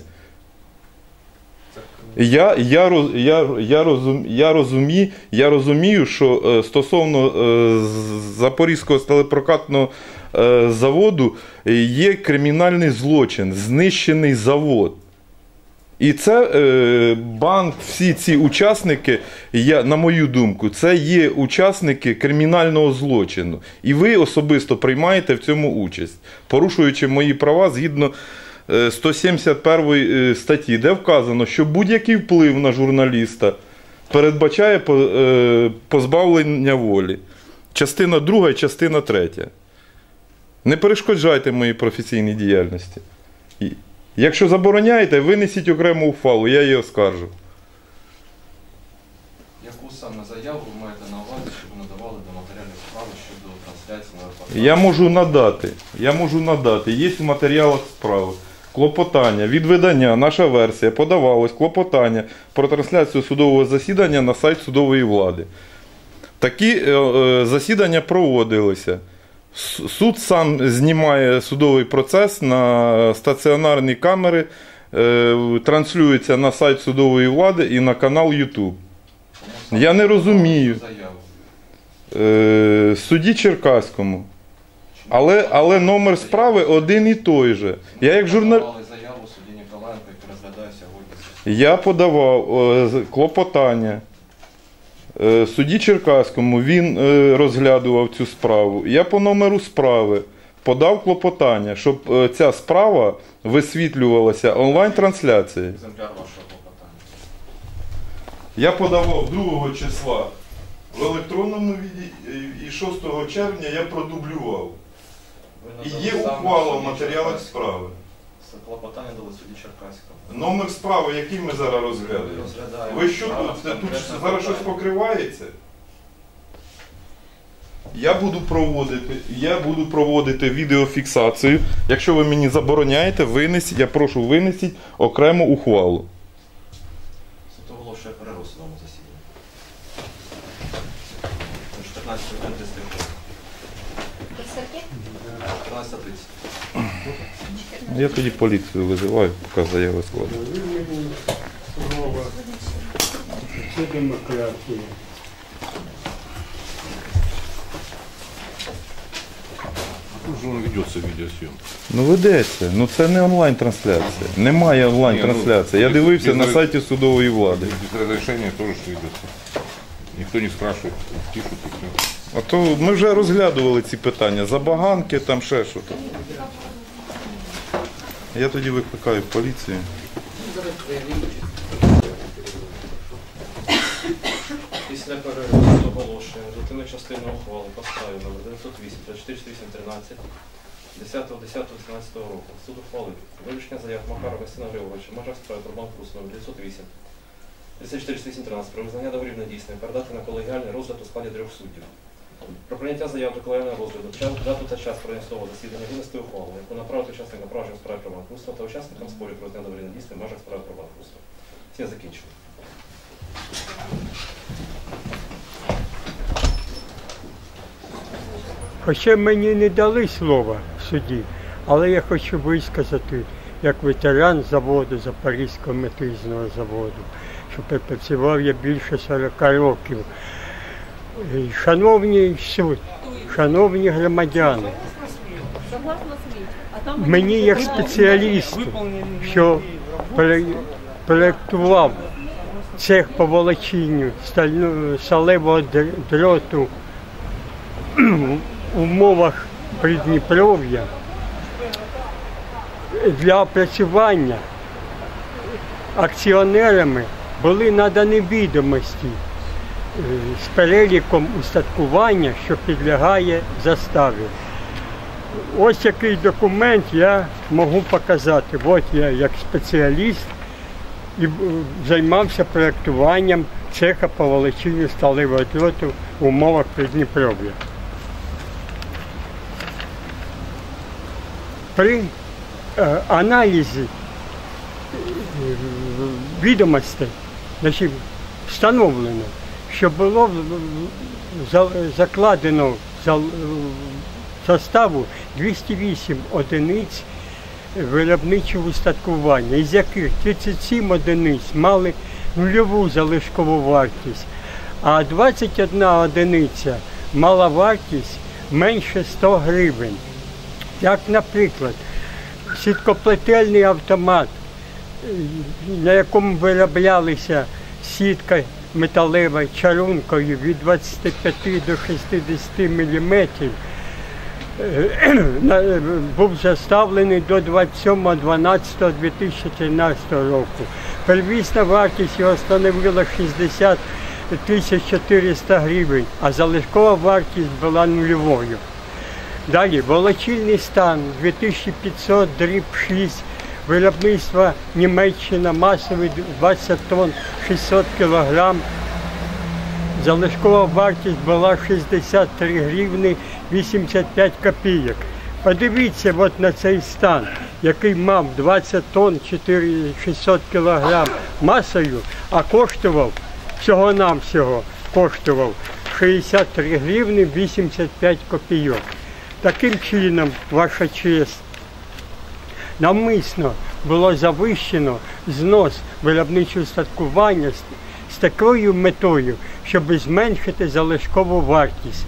Я, я, я, я, розум, я, розумію, я розумію, що е, стосовно е, Запорізького сталепрокатного е, заводу є кримінальний злочин, знищений завод. І це е, банк, всі ці учасники, я, на мою думку, це є учасники кримінального злочину. І ви особисто приймаєте в цьому участь, порушуючи мої права згідно е, сто сімдесят першої е, статті, де вказано, що будь-який вплив на журналіста передбачає по- е, позбавлення волі. Частина друга і частина третя. Не перешкоджайте моїй професійній діяльності. І якщо забороняєте, винесіть окрему ухвалу, я її оскаржу. Яку саме заяву ви маєте на увазі, щоб ви надавали до матеріальної справи щодо трансляції на репортаж? Я можу надати, я можу надати, є в матеріалах справи. Клопотання від видання, наша версія, подавалось клопотання про трансляцію судового засідання на сайт судової влади. Такі е, е, засідання проводилися. С- Суд сам знімає судовий процес на стаціонарні камери, е, транслюється на сайт судової влади і на канал YouTube. Я не розумію. Заяву. Е, Судді Черкаському. Але, але номер справи один і той же. Я як журнал... Подавали заяву судді Ніколаєнко, який розглядає сьогодні. Я подавав е, з- клопотання е, судді Черкаському, він е, розглядував цю справу. Я по номеру справи подав клопотання, щоб е, ця справа висвітлювалася онлайн-трансляцією. Екземпляр вашого клопотання. Я подавав другого числа в електронному віді і шостого червня я продублював. Ви І надали є саме ухвала в судді матеріалах Черкаського. справи. Це клопотання дали судді Черкаського. Номер справи, який ми зараз розглядаємо. Розглядаємо Ви що справу, тут? Це тут конкретне зараз щось питання. покривається? Я буду проводити, я буду проводити відеофіксацію. Якщо ви мені забороняєте, винесіть, я прошу винесіть окрему ухвалу. Суд оголошує перерву в судовому засіданні. чотирнадцята година тридцять хвилин. До скільки? чотирнадцята тридцять. Я тоді поліцію визиваю, поки заяви складу. Ви мені слово. Це демократія. Уже он ведется видеосъемка. Ну ведеться, ну це не онлайн-трансляція. Немає онлайн-трансляції. Я Ні, ну, дивився без- на без- сайті судової влади. Без разрешения тоже что ведется. Никто не спрашивает, пишут и все. А то ми вже розглядували ці питання. Забаганки, там ще що то. Я тоді викликаю поліцію. Після перерви суд оголошує результативну частину ухвали по справі номер дев'ятсот вісім тридцять чотири вісім тринадцять десятого десятого тринадцятого року. Суд ухвалив вилучення заяв Макарова Василя Григоровича в межах справи про банк Рус номер дев'ятсот вісім тридцять чотири вісім тринадцять про визнання добровільно дійсним передати на колегіальний розгляд у складі трьох суддів. Про прийняття заяв до колегіального розгляду, час, дату та час проведення судового засідання винести ухвалу, яку направити учасникам провадження справи про банкрутство та учасникам спорів про визнання добровільно дійсним в межах справи про банкрутство. Всі закінчили. Хоча мені не дали слова в суді, але я хочу висказати, як ветеран заводу, Запорізького метризного заводу, що працював я більше сорока років. І, шановні суд, шановні громадяни, мені як спеціалісту, що пре- проєктував цех по волочінню стальну- сталевого др- дроту в умовах Придніпров'я, для опрацювання акціонерами були надані відомості е, з переліком устаткування, що підлягає заставі. Ось який документ я можу показати. От я як спеціаліст і е, займався проєктуванням цеха по волочінню сталевого дроту в умовах Придніпров'я. При е, аналізі е, відомостей, значить, встановлено, що було в- в- за- закладено в за- в заставу двісті вісім одиниць виробничого устаткування, із яких тридцять сім одиниць мали нульову залишкову вартість, а двадцять одна одиниця мала вартість менше ста гривень. Як, наприклад, сіткоплетельний автомат, е, на якому вироблялися сітка металева чарункою від двадцяти п'яти до шістдесяти міліметрів, е, на- був заставлений до двадцять сьомого дванадцятого дві тисячі тринадцятого року. Первісна вартість його становила шістдесят тисяч чотириста гривень, а залишкова вартість була нульовою. Далі, волочильний стан дві тисячі п'ятсот дріб шість, виробництва Німеччина, масовий двадцять тонн, шістсот кілограм. Залишкова вартість була шістдесят три гривні вісімдесят п'ять копійок. Подивіться от на цей стан, який мав двадцять тонн, шістсот кілограм масою, а коштував, всього-навсього коштував шістдесят три гривні вісімдесят п'ять копійок. Таким чином, ваша честь, навмисно було завищено знос виробничого устаткування з, з такою метою, щоб зменшити залишкову вартість.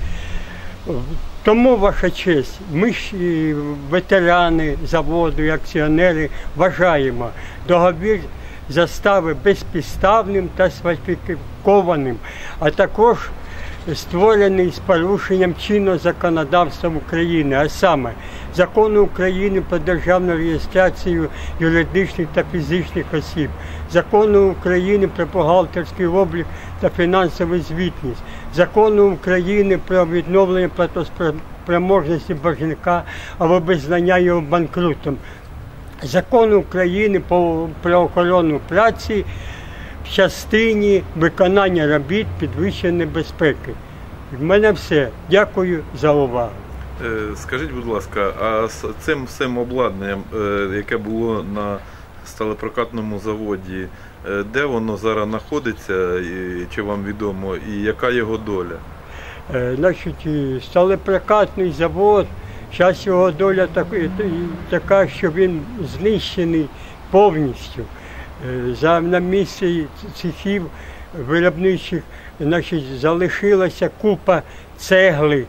Тому, ваша честь, ми ж і ветерани заводу і акціонери вважаємо договір застави безпідставним та сфальсифікованим, а також створений з порушенням чинного законодавства України, а саме Закону України про державну реєстрацію юридичних та фізичних осіб, Закону України про бухгалтерський облік та фінансову звітність, Закону України про відновлення платоспроможності боржника або визнання його банкрутом, Закону України про охорону праці в частині виконання робіт підвищеної безпеки. В мене все. Дякую за увагу. Е, Скажіть, будь ласка, а з цим всім обладнанням, е, яке було на сталепрокатному заводі, е, де воно зараз знаходиться, і чи вам відомо, і яка його доля? Е, Значить, і сталепрокатний завод, зараз його доля так- і- і така, що він знищений повністю. Е, За, на місці цехів виробничих, значить, залишилася купа цегли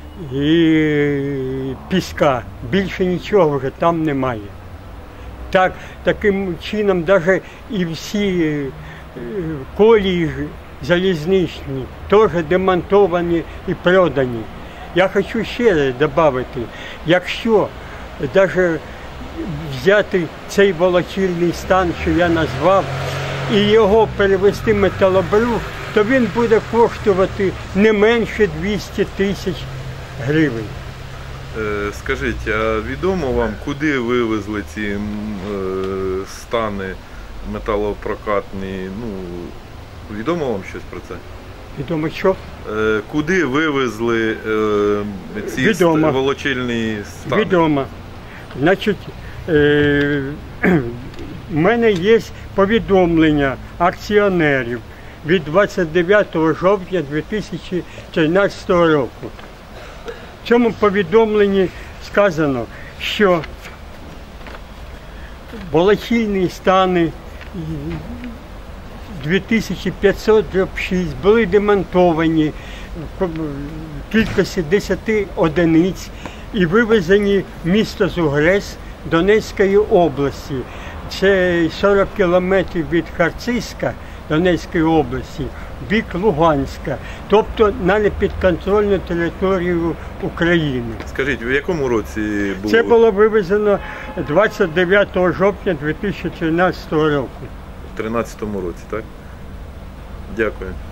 і піска. Більше нічого вже там немає. Так, таким чином навіть і всі е, колії ж залізничні теж демонтовані і продані. Я хочу ще раз додати, якщо навіть взяти цей волочильний стан, що я назвав, і його перевести в металобрух, то він буде коштувати не менше двісті тисяч гривень. Е, Скажіть, а відомо вам, куди вивезли ці м, е, стани металопрокатні? Ну, відомо вам щось про це? Відомо що? Е, Куди вивезли е, ці Відомо. ст- волочильні стани? Відомо. Значить, е, в мене є повідомлення акціонерів від двадцять дев'ятого жовтня дві тисячі тринадцятого року. В цьому повідомленні сказано, що волочильні стани дві тисячі п'ятсот дріб шість були демонтовані в кількості десять одиниць і вивезені в місто Зугрес Донецької області. Це сорок кілометрів від Харциска Донецької області, в бік Луганська, тобто на непідконтрольну територію України. Скажіть, в якому році було? Це було вивезено двадцять дев'ятого жовтня дві тисячі тринадцятого року. В тринадцятому році, так? Дякую.